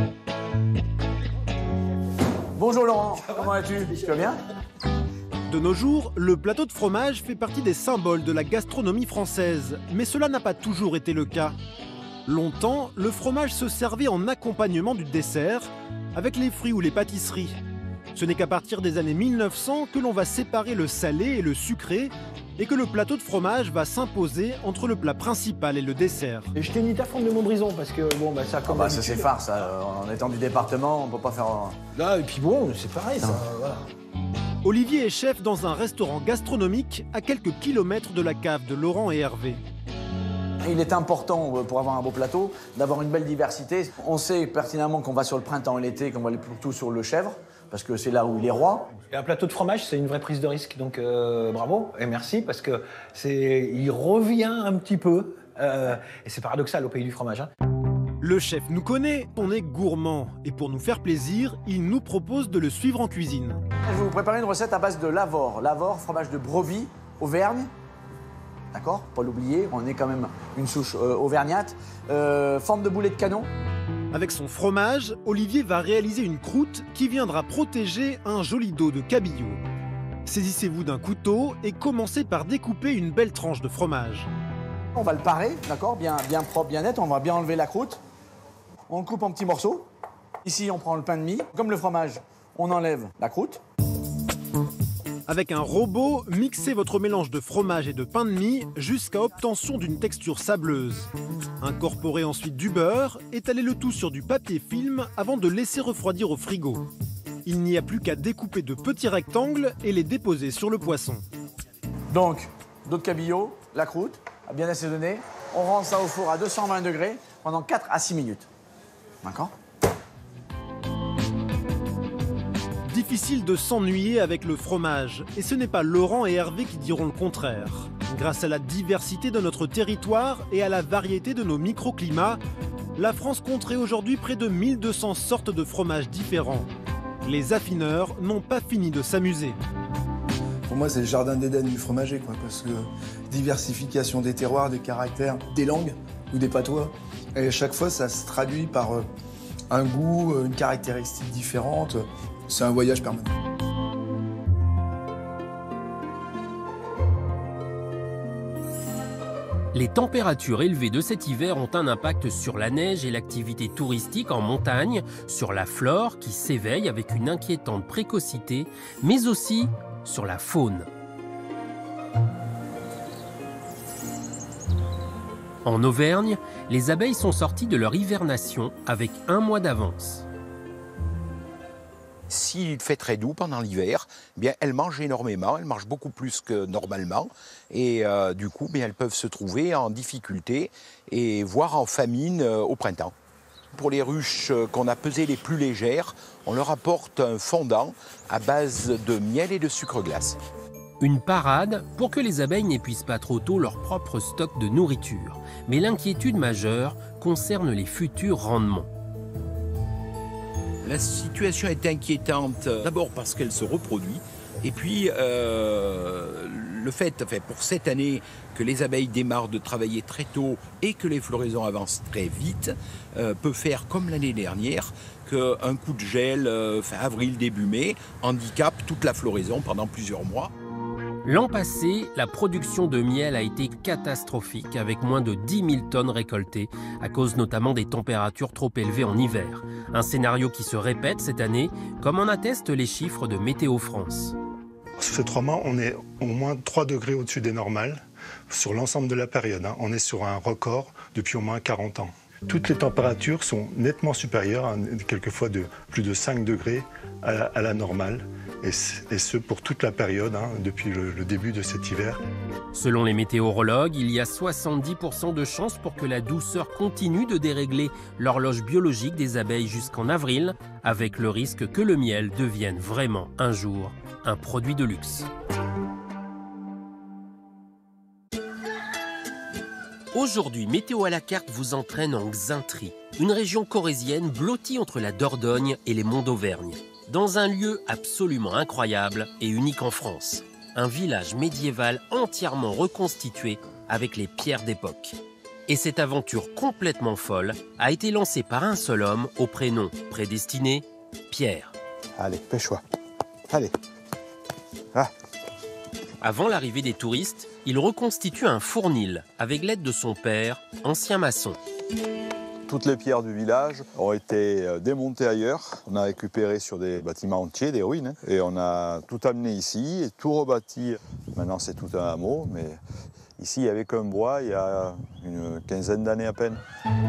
[SPEAKER 1] Bonjour Laurent, comment vas-tu? Tu vas bien?
[SPEAKER 21] De nos jours, le plateau de fromage fait partie des symboles de la gastronomie française, mais cela n'a pas toujours été le cas. Longtemps, le fromage se servait en accompagnement du dessert, avec les fruits ou les pâtisseries. Ce n'est qu'à partir des années 1900 que l'on va séparer le salé et le sucré, et que le plateau de fromage va s'imposer entre le plat principal et le dessert.
[SPEAKER 1] Et je t'ai mis ta forme de Montbrison parce que bon, ça comme
[SPEAKER 23] ça c'est phare, ça. En étant du département, on peut pas faire.
[SPEAKER 1] Là, et puis bon, c'est pareil, ça. Voilà.
[SPEAKER 21] Olivier est chef dans un restaurant gastronomique à quelques kilomètres de la cave de Laurent et Hervé.
[SPEAKER 23] Il est important, pour avoir un beau plateau, d'avoir une belle diversité. On sait pertinemment qu'on va sur le printemps et l'été, qu'on va aller plutôt sur le chèvre, parce que c'est là où il est roi.
[SPEAKER 1] Et un plateau de fromage, c'est une vraie prise de risque, donc bravo et merci, parce que il revient un petit peu, et c'est paradoxal au pays du fromage. Hein.
[SPEAKER 21] Le chef nous connaît, on est gourmand, et pour nous faire plaisir, il nous propose de le suivre en cuisine.
[SPEAKER 23] Je vais vous préparer une recette à base de Lavore. Lavore, fromage de brebis, Auvergne. D'accord? Pas l'oublier, on est quand même une souche auvergnate. Forme de boulet de canon.
[SPEAKER 21] Avec son fromage, Olivier va réaliser une croûte qui viendra protéger un joli dos de cabillaud. Saisissez-vous d'un couteau et commencez par découper une belle tranche de fromage.
[SPEAKER 23] On va le parer, d'accord? Bien propre, bien net. On va bien enlever la croûte. On le coupe en petits morceaux. Ici, on prend le pain de mie. Comme le fromage, on enlève la croûte.
[SPEAKER 21] Avec un robot, mixez votre mélange de fromage et de pain de mie jusqu'à obtention d'une texture sableuse. Incorporez ensuite du beurre, étalez le tout sur du papier film avant de laisser refroidir au frigo. Il n'y a plus qu'à découper de petits rectangles et les déposer sur le poisson.
[SPEAKER 23] Donc, dos de cabillaud, la croûte, bien assaisonnée. On rend ça au four à 220 degrés pendant 4 à 6 minutes. D'accord?
[SPEAKER 21] Difficile de s'ennuyer avec le fromage, et ce n'est pas Laurent et Hervé qui diront le contraire. Grâce à la diversité de notre territoire et à la variété de nos microclimats, la France compterait aujourd'hui près de 1200 sortes de fromages différents. Les affineurs n'ont pas fini de s'amuser.
[SPEAKER 20] Pour moi, c'est le jardin d'Éden du fromager, quoi, parce que diversification des terroirs, des caractères, des langues ou des patois. Et à chaque fois, ça se traduit par un goût, une caractéristique différente. C'est un voyage permanent.
[SPEAKER 3] Les températures élevées de cet hiver ont un impact sur la neige et l'activité touristique en montagne, sur la flore qui s'éveille avec une inquiétante précocité, mais aussi sur la faune. En Auvergne, les abeilles sont sorties de leur hivernation avec 1 mois d'avance.
[SPEAKER 2] S'il fait très doux pendant l'hiver, bien elles mangent énormément, elles mangent beaucoup plus que normalement et du coup bien, elles peuvent se trouver en difficulté et voire en famine au printemps. Pour les ruches qu'on a pesées les plus légères, on leur apporte un fondant à base de miel et de sucre glace.
[SPEAKER 3] Une parade pour que les abeilles n'épuisent pas trop tôt leur propre stock de nourriture. Mais l'inquiétude majeure concerne les futurs rendements.
[SPEAKER 2] La situation est inquiétante, d'abord parce qu'elle se reproduit, et puis le fait, pour cette année, que les abeilles démarrent de travailler très tôt et que les floraisons avancent très vite, peut faire comme l'année dernière, qu'un coup de gel, fin avril, début mai, handicape toute la floraison pendant plusieurs mois.
[SPEAKER 3] L'an passé, la production de miel a été catastrophique, avec moins de 10 000 tonnes récoltées, à cause notamment des températures trop élevées en hiver. Un scénario qui se répète cette année, comme en attestent les chiffres de Météo France.
[SPEAKER 6] Sur ces 3 mois, on est au moins 3 degrés au-dessus des normales sur l'ensemble de la période. On est sur un record depuis au moins 40 ans. Toutes les températures sont nettement supérieures, quelquefois de plus de 5 degrés à la normale. Et ce pour toute la période, depuis le début de cet hiver.
[SPEAKER 3] Selon les météorologues, il y a 70% de chances pour que la douceur continue de dérégler l'horloge biologique des abeilles jusqu'en avril, avec le risque que le miel devienne vraiment un jour un produit de luxe. Aujourd'hui, Météo à la carte vous entraîne en Xaintrie, une région corrézienne blottie entre la Dordogne et les monts d'Auvergne. Dans un lieu absolument incroyable et unique en France. Un village médiéval entièrement reconstitué avec les pierres d'époque. Et cette aventure complètement folle a été lancée par un seul homme au prénom prédestiné, Pierre.
[SPEAKER 5] Allez, pêche-toi. Allez. Ah.
[SPEAKER 3] Avant l'arrivée des touristes, il reconstitue un fournil avec l'aide de son père, ancien maçon.
[SPEAKER 7] Toutes les pierres du village ont été démontées ailleurs. On a récupéré sur des bâtiments entiers, des ruines, et on a tout amené ici et tout rebâti. Maintenant, c'est tout un hameau, mais ici, il n'y avait qu'un bois il y a une quinzaine d'années à peine.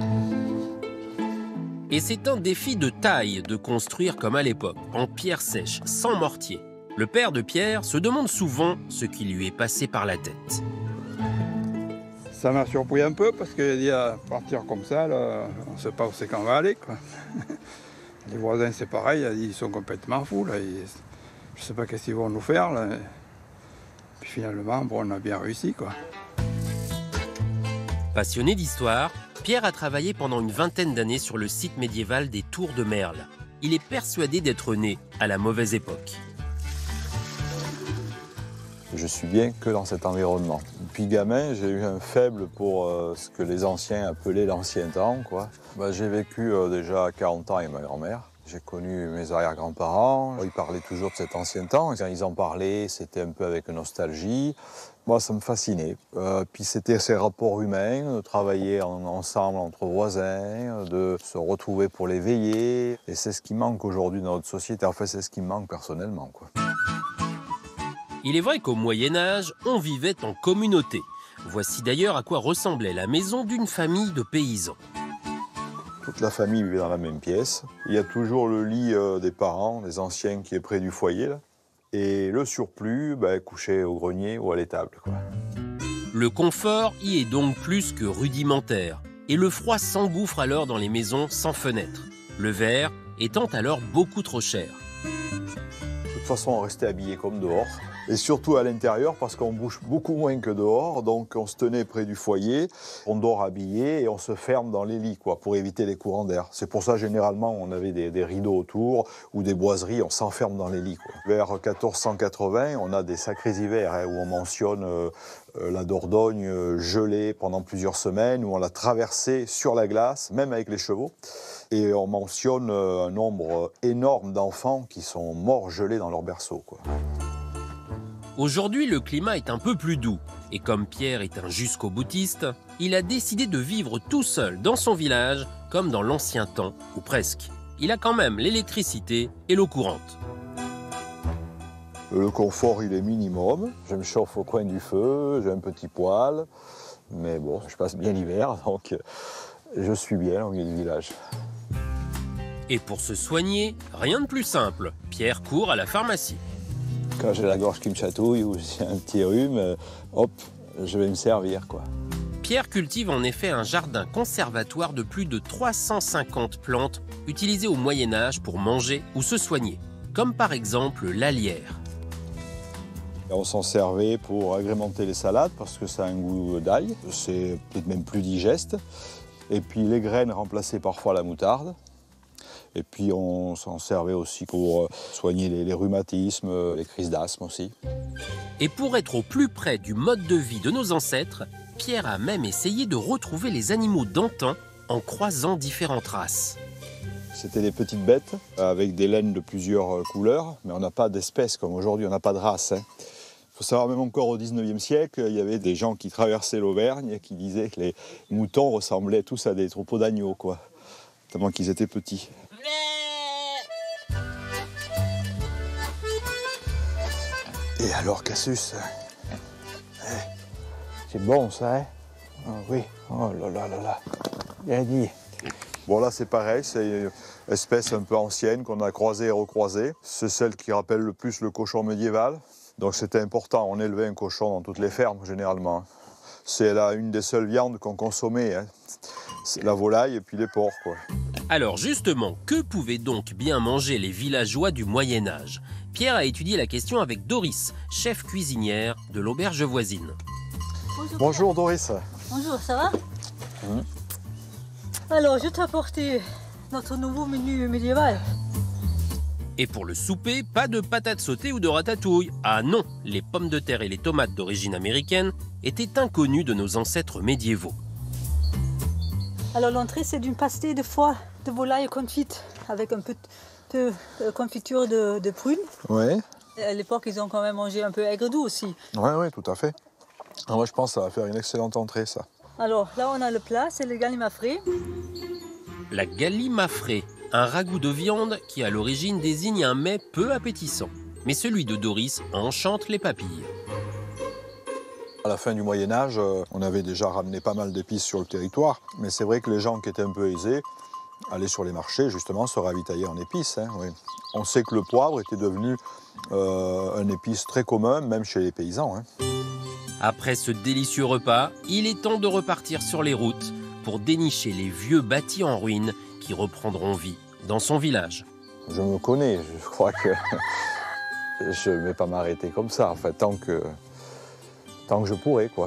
[SPEAKER 3] Et c'est un défi de taille de construire comme à l'époque, en pierre sèche, sans mortier. Le père de Pierre se demande souvent ce qui lui est passé par la tête.
[SPEAKER 24] Ça m'a surpris un peu parce que dit à partir comme ça, là, on ne sait pas où c'est qu'on va aller, quoi. Les voisins, c'est pareil, ils sont complètement fous. Là, je ne sais pas qu'est-ce qu'ils vont nous faire. Là. Puis finalement, bon, on a bien réussi, quoi.
[SPEAKER 3] Passionné d'histoire, Pierre a travaillé pendant une vingtaine d'années sur le site médiéval des Tours de Merle. Il est persuadé d'être né à la mauvaise époque.
[SPEAKER 7] Je suis bien que dans cet environnement. Depuis gamin, j'ai eu un faible pour ce que les anciens appelaient l'ancien temps, quoi. J'ai vécu déjà 40 ans avec ma grand-mère. J'ai connu mes arrière-grands-parents. Ils parlaient toujours de cet ancien temps. Quand ils en parlaient, c'était un peu avec nostalgie. Moi, ça me fascinait. Puis c'était ces rapports humains, de travailler ensemble entre voisins, de se retrouver pour les veillées. Et c'est ce qui manque aujourd'hui dans notre société. Enfin, c'est ce qui me manque personnellement, quoi.
[SPEAKER 3] Il est vrai qu'au Moyen-Âge, on vivait en communauté. Voici d'ailleurs à quoi ressemblait la maison d'une famille de paysans.
[SPEAKER 7] Toute la famille vivait dans la même pièce. Il y a toujours le lit des parents, des anciens, qui est près du foyer, là. Et le surplus, couché au grenier ou à l'étable, quoi.
[SPEAKER 3] Le confort y est donc plus que rudimentaire. Et le froid s'engouffre alors dans les maisons sans fenêtre. Le verre étant alors beaucoup trop cher.
[SPEAKER 7] toute façon, on restait habillé comme dehors. Et surtout à l'intérieur, parce qu'on bouge beaucoup moins que dehors. Donc on se tenait près du foyer, on dort habillé et on se ferme dans les lits, quoi, pour éviter les courants d'air. C'est pour ça, généralement, on avait des rideaux autour ou des boiseries, on s'enferme dans les lits, quoi. Vers 1480, on a des sacrés hivers, hein, où on mentionne la Dordogne gelée pendant plusieurs semaines, où on l'a traversée sur la glace, même avec les chevaux. Et on mentionne un nombre énorme d'enfants qui sont morts gelés dans leur berceau, quoi.
[SPEAKER 3] Aujourd'hui, le climat est un peu plus doux. Et comme Pierre est un jusqu'au-boutiste, il a décidé de vivre tout seul dans son village, comme dans l'ancien temps, ou presque. Il a quand même l'électricité et l'eau courante.
[SPEAKER 7] Le confort, il est minimum. Je me chauffe au coin du feu, j'ai un petit poêle. Mais bon, je passe bien l'hiver, donc je suis bien au milieu du village.
[SPEAKER 3] Et pour se soigner, rien de plus simple. Pierre court à la pharmacie.
[SPEAKER 7] Quand j'ai la gorge qui me chatouille ou j'ai un petit rhume, hop, je vais me servir, quoi.
[SPEAKER 3] Pierre cultive en effet un jardin conservatoire de plus de 350 plantes utilisées au Moyen-Âge pour manger ou se soigner, comme par exemple l'alière.
[SPEAKER 7] On s'en servait pour agrémenter les salades parce que ça a un goût d'ail, c'est peut-être même plus digeste. Et puis les graines remplaçaient parfois la moutarde. Et puis on s'en servait aussi pour soigner les rhumatismes, les crises d'asthme aussi.
[SPEAKER 3] Et pour être au plus près du mode de vie de nos ancêtres, Pierre a même essayé de retrouver les animaux d'antan en croisant différentes races.
[SPEAKER 7] C'était des petites bêtes avec des laines de plusieurs couleurs, mais on n'a pas d'espèces comme aujourd'hui, on n'a pas de race, hein. Il faut savoir, même encore au 19e siècle, il y avait des gens qui traversaient l'Auvergne et qui disaient que les moutons ressemblaient tous à des troupeaux d'agneaux, quoi. Tellement qu'ils étaient petits. Et alors, Cassius, c'est bon ça, hein? Ah, oui, oh là là là là, bien dit. Bon là c'est pareil, c'est une espèce un peu ancienne qu'on a croisée et recroisée. C'est celle qui rappelle le plus le cochon médiéval. Donc c'était important, on élevait un cochon dans toutes les fermes généralement. C'est là une des seules viandes qu'on consommait, hein. C'est la volaille et puis les porcs, quoi.
[SPEAKER 3] Alors justement, que pouvaient donc bien manger les villageois du Moyen-Âge? Pierre a étudié la question avec Doris, chef cuisinière de l'auberge voisine.
[SPEAKER 7] Bonjour Doris.
[SPEAKER 4] Bonjour, ça va? Alors, je t'ai apporté notre nouveau menu médiéval.
[SPEAKER 3] Et pour le souper, pas de patates sautées ou de ratatouille. Ah non, les pommes de terre et les tomates d'origine américaine étaient inconnues de nos ancêtres médiévaux.
[SPEAKER 4] Alors l'entrée, c'est d'une pastille de foie de volaille confite avec un peu de confiture de prunes.
[SPEAKER 7] Ouais.
[SPEAKER 4] À l'époque, ils ont quand même mangé un peu aigre-doux aussi.
[SPEAKER 7] Ouais, tout à fait. Alors moi, je pense que ça va faire une excellente entrée, ça.
[SPEAKER 4] Alors là, on a le plat, c'est le galimafré.
[SPEAKER 3] La galimafré, un ragoût de viande qui à l'origine désigne un mets peu appétissant. Mais celui de Doris enchante les papilles.
[SPEAKER 7] À la fin du Moyen-Âge, on avait déjà ramené pas mal d'épices sur le territoire. Mais c'est vrai que les gens qui étaient un peu aisés allaient sur les marchés, justement, se ravitaillaient en épices, hein, oui. On sait que le poivre était devenu un épice très commun, même chez les paysans, hein.
[SPEAKER 3] Après ce délicieux repas, il est temps de repartir sur les routes pour dénicher les vieux bâtis en ruine qui reprendront vie dans son village.
[SPEAKER 7] Je me connais, je crois que je ne vais pas m'arrêter comme ça, enfin, tant que je pourrai, quoi.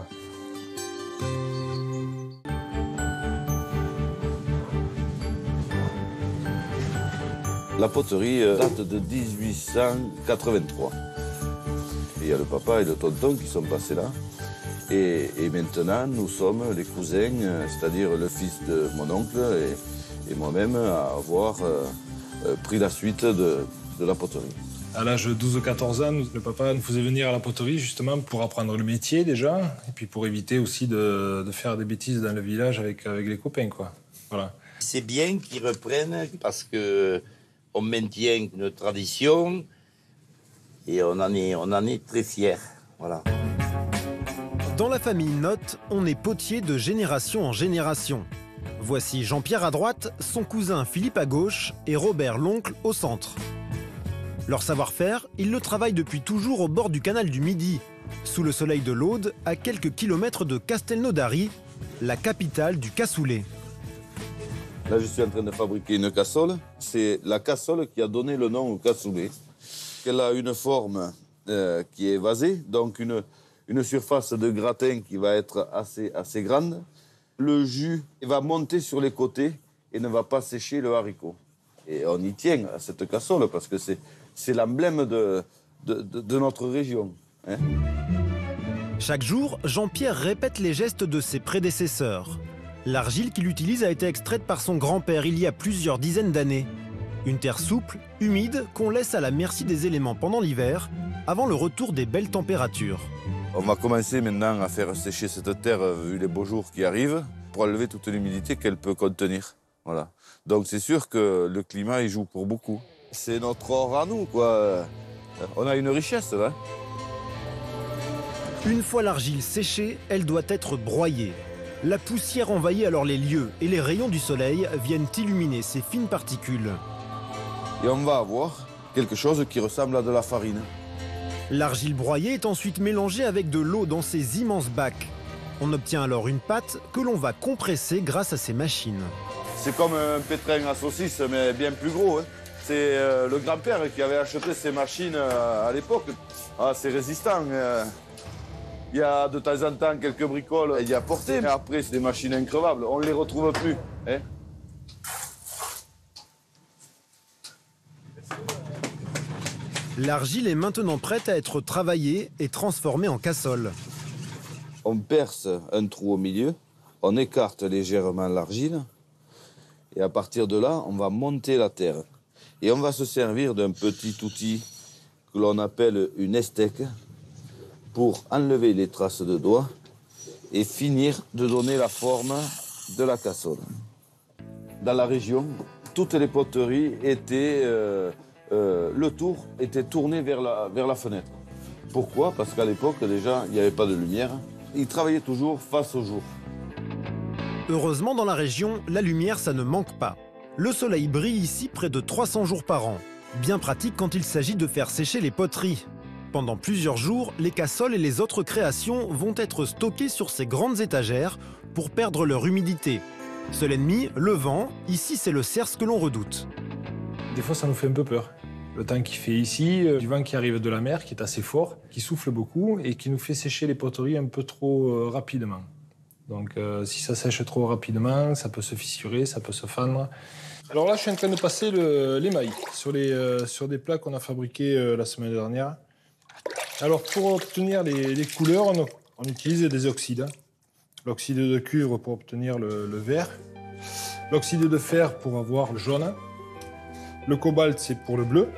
[SPEAKER 8] La poterie date de 1883. Il y a le papa et le tonton qui sont passés là. Et maintenant, nous sommes les cousins, c'est-à-dire le fils de mon oncle et moi-même, à avoir pris la suite de la poterie.
[SPEAKER 9] À l'âge de 12 ou 14 ans, le papa nous faisait venir à la poterie justement pour apprendre le métier déjà, et puis pour éviter aussi de faire des bêtises dans le village avec les copains, quoi. Voilà.
[SPEAKER 10] C'est bien qu'ils reprennent parce qu'on maintient une tradition et on en est très fiers. Voilà.
[SPEAKER 21] Dans la famille Notte, on est potier de génération en génération. Voici Jean-Pierre à droite, son cousin Philippe à gauche et Robert l'oncle au centre. Leur savoir-faire, ils le travaillent depuis toujours au bord du canal du Midi, sous le soleil de l'Aude, à quelques kilomètres de Castelnaudary, la capitale du cassoulet.
[SPEAKER 8] Là, je suis en train de fabriquer une cassole. C'est la cassole qui a donné le nom au cassoulet. qu'elle a une forme qui est vasée, donc une surface de gratin qui va être assez grande. Le jus va monter sur les côtés et ne va pas sécher le haricot. Et on y tient à cette cassole parce que c'est l'emblème de notre région. Hein.
[SPEAKER 21] Chaque jour, Jean-Pierre répète les gestes de ses prédécesseurs. L'argile qu'il utilise a été extraite par son grand-père il y a plusieurs dizaines d'années. Une terre souple, humide, qu'on laisse à la merci des éléments pendant l'hiver, avant le retour des belles températures.
[SPEAKER 8] On va commencer maintenant à faire sécher cette terre, vu les beaux jours qui arrivent, pour enlever toute l'humidité qu'elle peut contenir. Voilà. Donc c'est sûr que le climat il joue pour beaucoup. C'est notre or à nous, quoi. On a une richesse, là.
[SPEAKER 21] Une fois l'argile séchée, elle doit être broyée. La poussière envahit alors les lieux et les rayons du soleil viennent illuminer ces fines particules.
[SPEAKER 8] Et on va avoir quelque chose qui ressemble à de la farine.
[SPEAKER 21] L'argile broyée est ensuite mélangée avec de l'eau dans ces immenses bacs. On obtient alors une pâte que l'on va compresser grâce à ces machines.
[SPEAKER 8] C'est comme un pétrin à saucisse, mais bien plus gros. Hein. C'est le grand-père qui avait acheté ces machines à l'époque. Ah, c'est résistant. Il y a de temps en temps quelques bricoles y à porter, mais après, c'est des machines increvables. On ne les retrouve plus. Hein.
[SPEAKER 21] L'argile est maintenant prête à être travaillée et transformée en cassole.
[SPEAKER 8] On perce un trou au milieu, on écarte légèrement l'argile, et à partir de là, on va monter la terre. Et on va se servir d'un petit outil que l'on appelle une estèque pour enlever les traces de doigts et finir de donner la forme de la cassole. Dans la région, toutes les poteries étaient... le tour était tourné vers la fenêtre. Pourquoi? Parce qu'à l'époque, déjà, il n'y avait pas de lumière. Ils travaillaient toujours face au jour.
[SPEAKER 21] Heureusement, dans la région, la lumière, ça ne manque pas. Le soleil brille ici près de 300 jours par an. Bien pratique quand il s'agit de faire sécher les poteries. Pendant plusieurs jours, les cassoles et les autres créations vont être stockées sur ces grandes étagères pour perdre leur humidité. Seul ennemi, le vent. Ici, c'est le cerce que l'on redoute.
[SPEAKER 9] Des fois, ça nous fait un peu peur. Le temps qu'il fait ici, du vent qui arrive de la mer, qui est assez fort, qui souffle beaucoup et qui nous fait sécher les poteries un peu trop rapidement. Donc, si ça sèche trop rapidement, ça peut se fissurer, ça peut se fendre. Alors là, je suis en train de passer l'émail sur des plats qu'on a fabriqués la semaine dernière. Alors, pour obtenir les couleurs, on utilise des oxydes. L'oxyde de cuivre pour obtenir le vert, l'oxyde de fer pour avoir le jaune, le cobalt, c'est pour le bleu.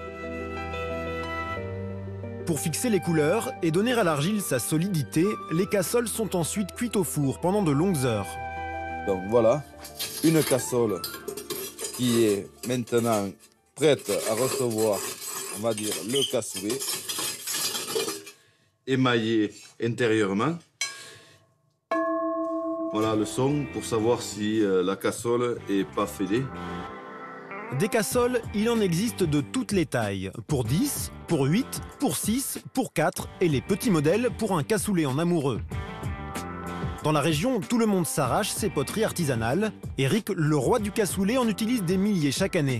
[SPEAKER 21] Pour fixer les couleurs et donner à l'argile sa solidité, les cassoles sont ensuite cuites au four pendant de longues heures.
[SPEAKER 8] Donc voilà, une cassole qui est maintenant prête à recevoir, on va dire, le cassoulet, émaillé intérieurement. Voilà le son pour savoir si la cassole est pas fêlée.
[SPEAKER 21] Des cassoles, il en existe de toutes les tailles. Pour 10, pour 8, pour 6, pour 4 et les petits modèles pour un cassoulet en amoureux. Dans la région, tout le monde s'arrache ces poteries artisanales. Eric, le roi du cassoulet, en utilise des milliers chaque année.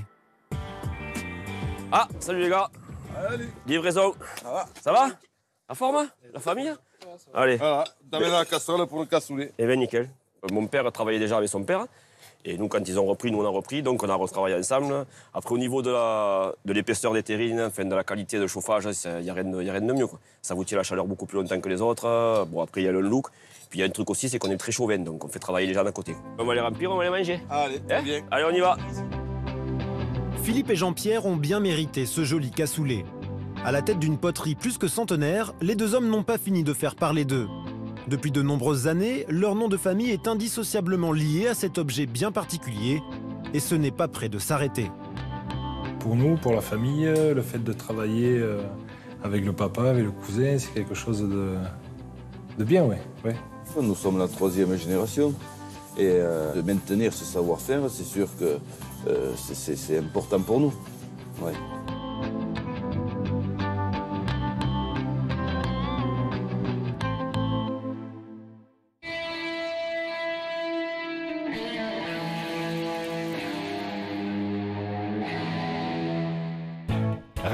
[SPEAKER 11] Ah, salut les gars.
[SPEAKER 8] Salut.
[SPEAKER 11] Livraison. Ça va? La forme? La famille? Allez.
[SPEAKER 8] Voilà, t'avais la casserole pour le cassoulet.
[SPEAKER 11] Eh bien, nickel. Mon père travaillait déjà avec son père. Et nous, quand ils ont repris, nous, on a repris. Donc, on a retravaillé ensemble. Après, au niveau de l'épaisseur des terrines, enfin, de la qualité de chauffage, il n'y a rien de mieux, quoi. Ça vous tire la chaleur beaucoup plus longtemps que les autres. Bon, après, il y a le look. Puis, il y a un truc aussi, c'est qu'on est très chauvin. Donc, on fait travailler les gens d'à côté. On va les remplir, on va les manger.
[SPEAKER 8] Allez, bien.
[SPEAKER 11] Allez, on y va.
[SPEAKER 21] Philippe et Jean-Pierre ont bien mérité ce joli cassoulet. À la tête d'une poterie plus que centenaire, les deux hommes n'ont pas fini de faire parler d'eux. Depuis de nombreuses années, leur nom de famille est indissociablement lié à cet objet bien particulier, et ce n'est pas près de s'arrêter.
[SPEAKER 9] Pour nous, pour la famille, le fait de travailler avec le papa, avec le cousin, c'est quelque chose de bien, oui. Ouais.
[SPEAKER 8] Nous sommes la 3e génération, et de maintenir ce savoir-faire, c'est sûr que c'est important pour nous. Ouais.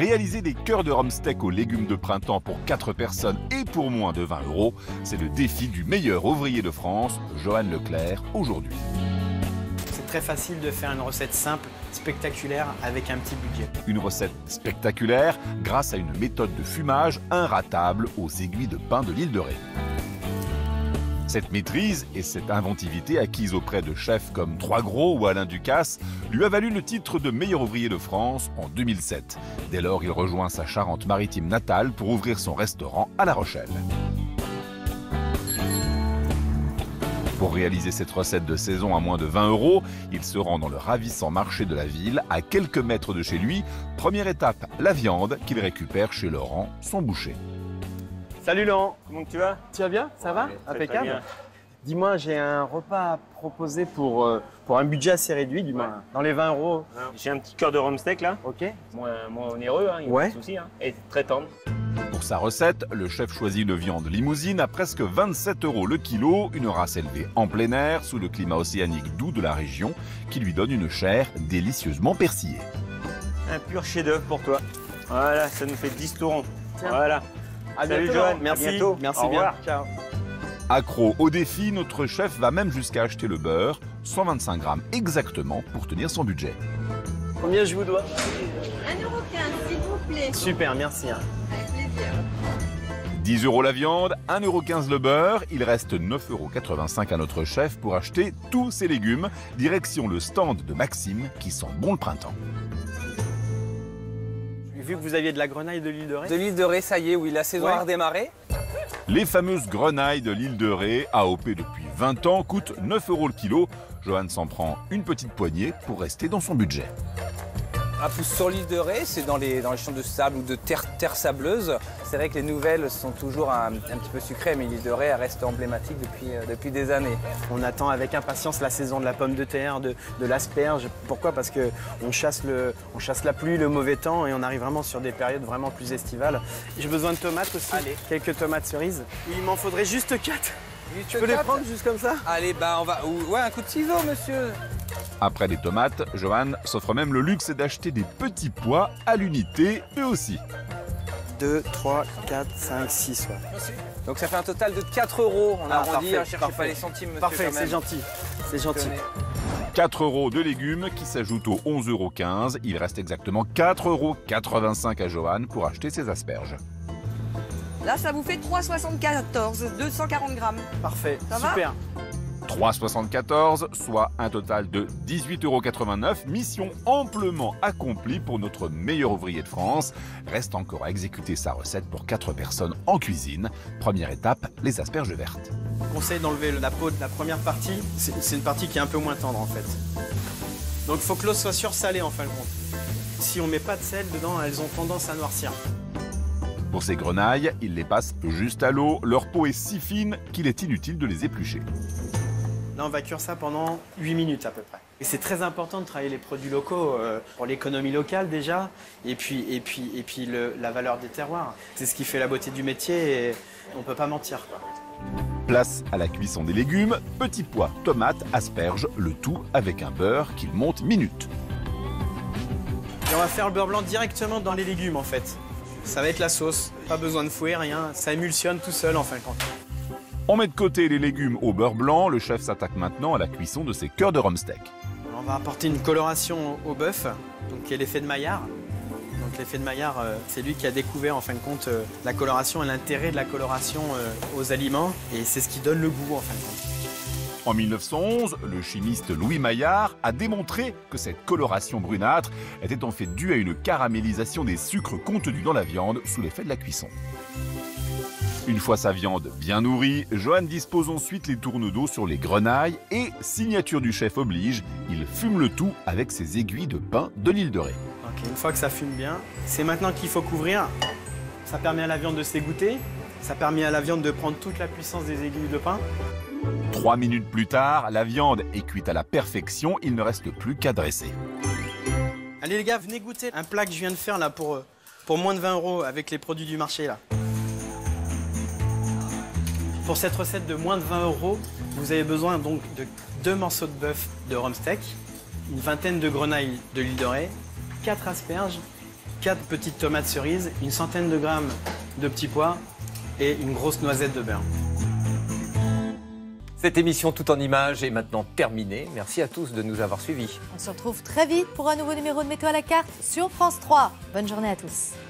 [SPEAKER 12] Réaliser des cœurs de rhum steak aux légumes de printemps pour 4 personnes et pour moins de 20 €, c'est le défi du meilleur ouvrier de France, Johan Leclerc, aujourd'hui.
[SPEAKER 13] C'est très facile de faire une recette simple, spectaculaire, avec un petit budget.
[SPEAKER 12] Une recette spectaculaire grâce à une méthode de fumage inratable aux aiguilles de pin de l'île de Ré. Cette maîtrise et cette inventivité acquise auprès de chefs comme Trois Gros ou Alain Ducasse lui a valu le titre de meilleur ouvrier de France en 2007. Dès lors, il rejoint sa Charente-Maritime natale pour ouvrir son restaurant à La Rochelle. Pour réaliser cette recette de saison à moins de 20 €, il se rend dans le ravissant marché de la ville, à quelques mètres de chez lui. Première étape, la viande qu'il récupère chez Laurent, son boucher.
[SPEAKER 14] Salut Laurent, comment tu vas?
[SPEAKER 23] Tu vas bien? Ça va? Impeccable. Dis-moi, j'ai un repas à proposer pour un budget assez réduit, du moins dans les 20 €.
[SPEAKER 14] J'ai un petit cœur de rhum steak là.
[SPEAKER 23] Ok.
[SPEAKER 14] Moins onéreux, il n'y a pas de souci. Et très tendre.
[SPEAKER 12] Pour sa recette, le chef choisit une viande limousine à presque 27 € le kilo, une race élevée en plein air sous le climat océanique doux de la région qui lui donne une chair délicieusement persillée.
[SPEAKER 14] Un pur chef-d'œuvre pour toi. Voilà, ça nous fait 10 tourons.
[SPEAKER 23] Tiens.
[SPEAKER 14] Voilà.
[SPEAKER 23] Salut
[SPEAKER 14] Johan,
[SPEAKER 23] merci.
[SPEAKER 14] à bientôt.
[SPEAKER 23] Merci
[SPEAKER 14] Au
[SPEAKER 23] bien.
[SPEAKER 14] revoir.
[SPEAKER 23] Ciao.
[SPEAKER 12] Accro au défi, notre chef va même jusqu'à acheter le beurre, 125 grammes exactement pour tenir son budget.
[SPEAKER 23] Combien je vous dois?
[SPEAKER 15] 1,15 € s'il vous plaît.
[SPEAKER 23] Super, merci.
[SPEAKER 15] Avec plaisir.
[SPEAKER 12] 10 € la viande, 1,15 € le beurre, il reste 9,85 € à notre chef pour acheter tous ses légumes. Direction le stand de Maxime qui sent bon le printemps.
[SPEAKER 23] Vu que vous aviez de la grenaille de l'île de Ré.
[SPEAKER 25] De l'île de Ré, ça y est, oui, la saison a redémarré.
[SPEAKER 12] Les fameuses grenailles de l'île de Ré, AOP depuis 20 ans, coûtent 9 € le kilo. Johan s'en prend une petite poignée pour rester dans son budget.
[SPEAKER 25] Un pouce sur l'île de Ré, c'est dans les champs de sable ou de terre sableuse. C'est vrai que les nouvelles sont toujours un petit peu sucrées, mais l'île de Ré elle reste emblématique depuis des années.
[SPEAKER 23] On attend avec impatience la saison de la pomme de terre, de l'asperge. Pourquoi? Parce qu'on chasse la pluie, le mauvais temps, et on arrive vraiment sur des périodes vraiment plus estivales. J'ai besoin de tomates aussi.
[SPEAKER 25] Allez.
[SPEAKER 23] Quelques tomates cerises. Il m'en faudrait juste 4.
[SPEAKER 25] Tu
[SPEAKER 23] peux les prendre juste comme ça?
[SPEAKER 25] Allez, bah on va... Ouais, un coup de ciseau, monsieur.
[SPEAKER 12] Après les tomates, Johan s'offre même le luxe d'acheter des petits pois à l'unité, eux aussi.
[SPEAKER 23] 2, 3, 4, 5, 6, ouais.
[SPEAKER 25] Donc ça fait un total de 4 €. On a arrondi,
[SPEAKER 23] parfait,
[SPEAKER 25] ne cherchez pas les centimes, monsieur.
[SPEAKER 23] Parfait,
[SPEAKER 25] quand même.
[SPEAKER 23] c'est gentil. C'est gentil.
[SPEAKER 12] 4 € de légumes qui s'ajoutent aux 11,15 €. Il reste exactement 4,85 € à Johan pour acheter ses asperges.
[SPEAKER 15] Là, ça vous fait 3,74 €, 240 grammes.
[SPEAKER 23] Parfait,
[SPEAKER 15] Ça va?
[SPEAKER 23] super.
[SPEAKER 12] 3,74 €, soit un total de 18,89 €. Mission amplement accomplie pour notre meilleur ouvrier de France. Reste encore à exécuter sa recette pour 4 personnes en cuisine. Première étape, les asperges vertes.
[SPEAKER 23] Conseil d'enlever la peau de la première partie. C'est une partie qui est un peu moins tendre en fait. Donc il faut que l'eau soit sursalée en fin de compte. Si on met pas de sel dedans, elles ont tendance à noircir.
[SPEAKER 12] Pour ces grenailles, il les passe juste à l'eau. Leur peau est si fine qu'il est inutile de les éplucher.
[SPEAKER 23] Là, on va cuire ça pendant 8 minutes à peu près. Et c'est très important de travailler les produits locaux pour l'économie locale déjà, et puis la valeur des terroirs. C'est ce qui fait la beauté du métier et on ne peut pas mentir, quoi.
[SPEAKER 12] Place à la cuisson des légumes, petits pois, tomates, asperges, le tout avec un beurre qu'il monte minute.
[SPEAKER 23] Et on va faire le beurre blanc directement dans les légumes en fait. Ça va être la sauce, pas besoin de fouet, rien, ça émulsionne tout seul en fin de compte.
[SPEAKER 12] On met de côté les légumes au beurre blanc, le chef s'attaque maintenant à la cuisson de ses cœurs de rhum steak.
[SPEAKER 23] On va apporter une coloration au bœuf, donc qui est l'effet de Maillard. Donc l'effet de Maillard, c'est lui qui a découvert en fin de compte la coloration et l'intérêt de la coloration aux aliments, et c'est ce qui donne le goût en fin de compte.
[SPEAKER 12] En 1911, le chimiste Louis Maillard a démontré que cette coloration brunâtre était en fait due à une caramélisation des sucres contenus dans la viande sous l'effet de la cuisson. Une fois sa viande bien nourrie, Johan dispose ensuite les tourneaux d'eau sur les grenailles et, signature du chef oblige, il fume le tout avec ses aiguilles de pin de l'île de Ré.
[SPEAKER 23] Okay, une fois que ça fume bien, c'est maintenant qu'il faut couvrir. Ça permet à la viande de s'égoutter, ça permet à la viande de prendre toute la puissance des aiguilles de pin.
[SPEAKER 12] 3 minutes plus tard, la viande est cuite à la perfection, il ne reste plus qu'à dresser.
[SPEAKER 23] Allez les gars, venez goûter un plat que je viens de faire là pour moins de 20 € avec les produits du marché là. Pour cette recette de moins de 20 €, vous avez besoin donc de 2 morceaux de bœuf de rhum steak, une vingtaine de grenailles de l'île de Ré, 4 asperges, 4 petites tomates cerises, une centaine de grammes de petits pois et une grosse noisette de beurre.
[SPEAKER 16] Cette émission tout en images est maintenant terminée. Merci à tous de nous avoir suivis.
[SPEAKER 17] On se retrouve très vite pour un nouveau numéro de Météo à la carte sur France 3. Bonne journée à tous.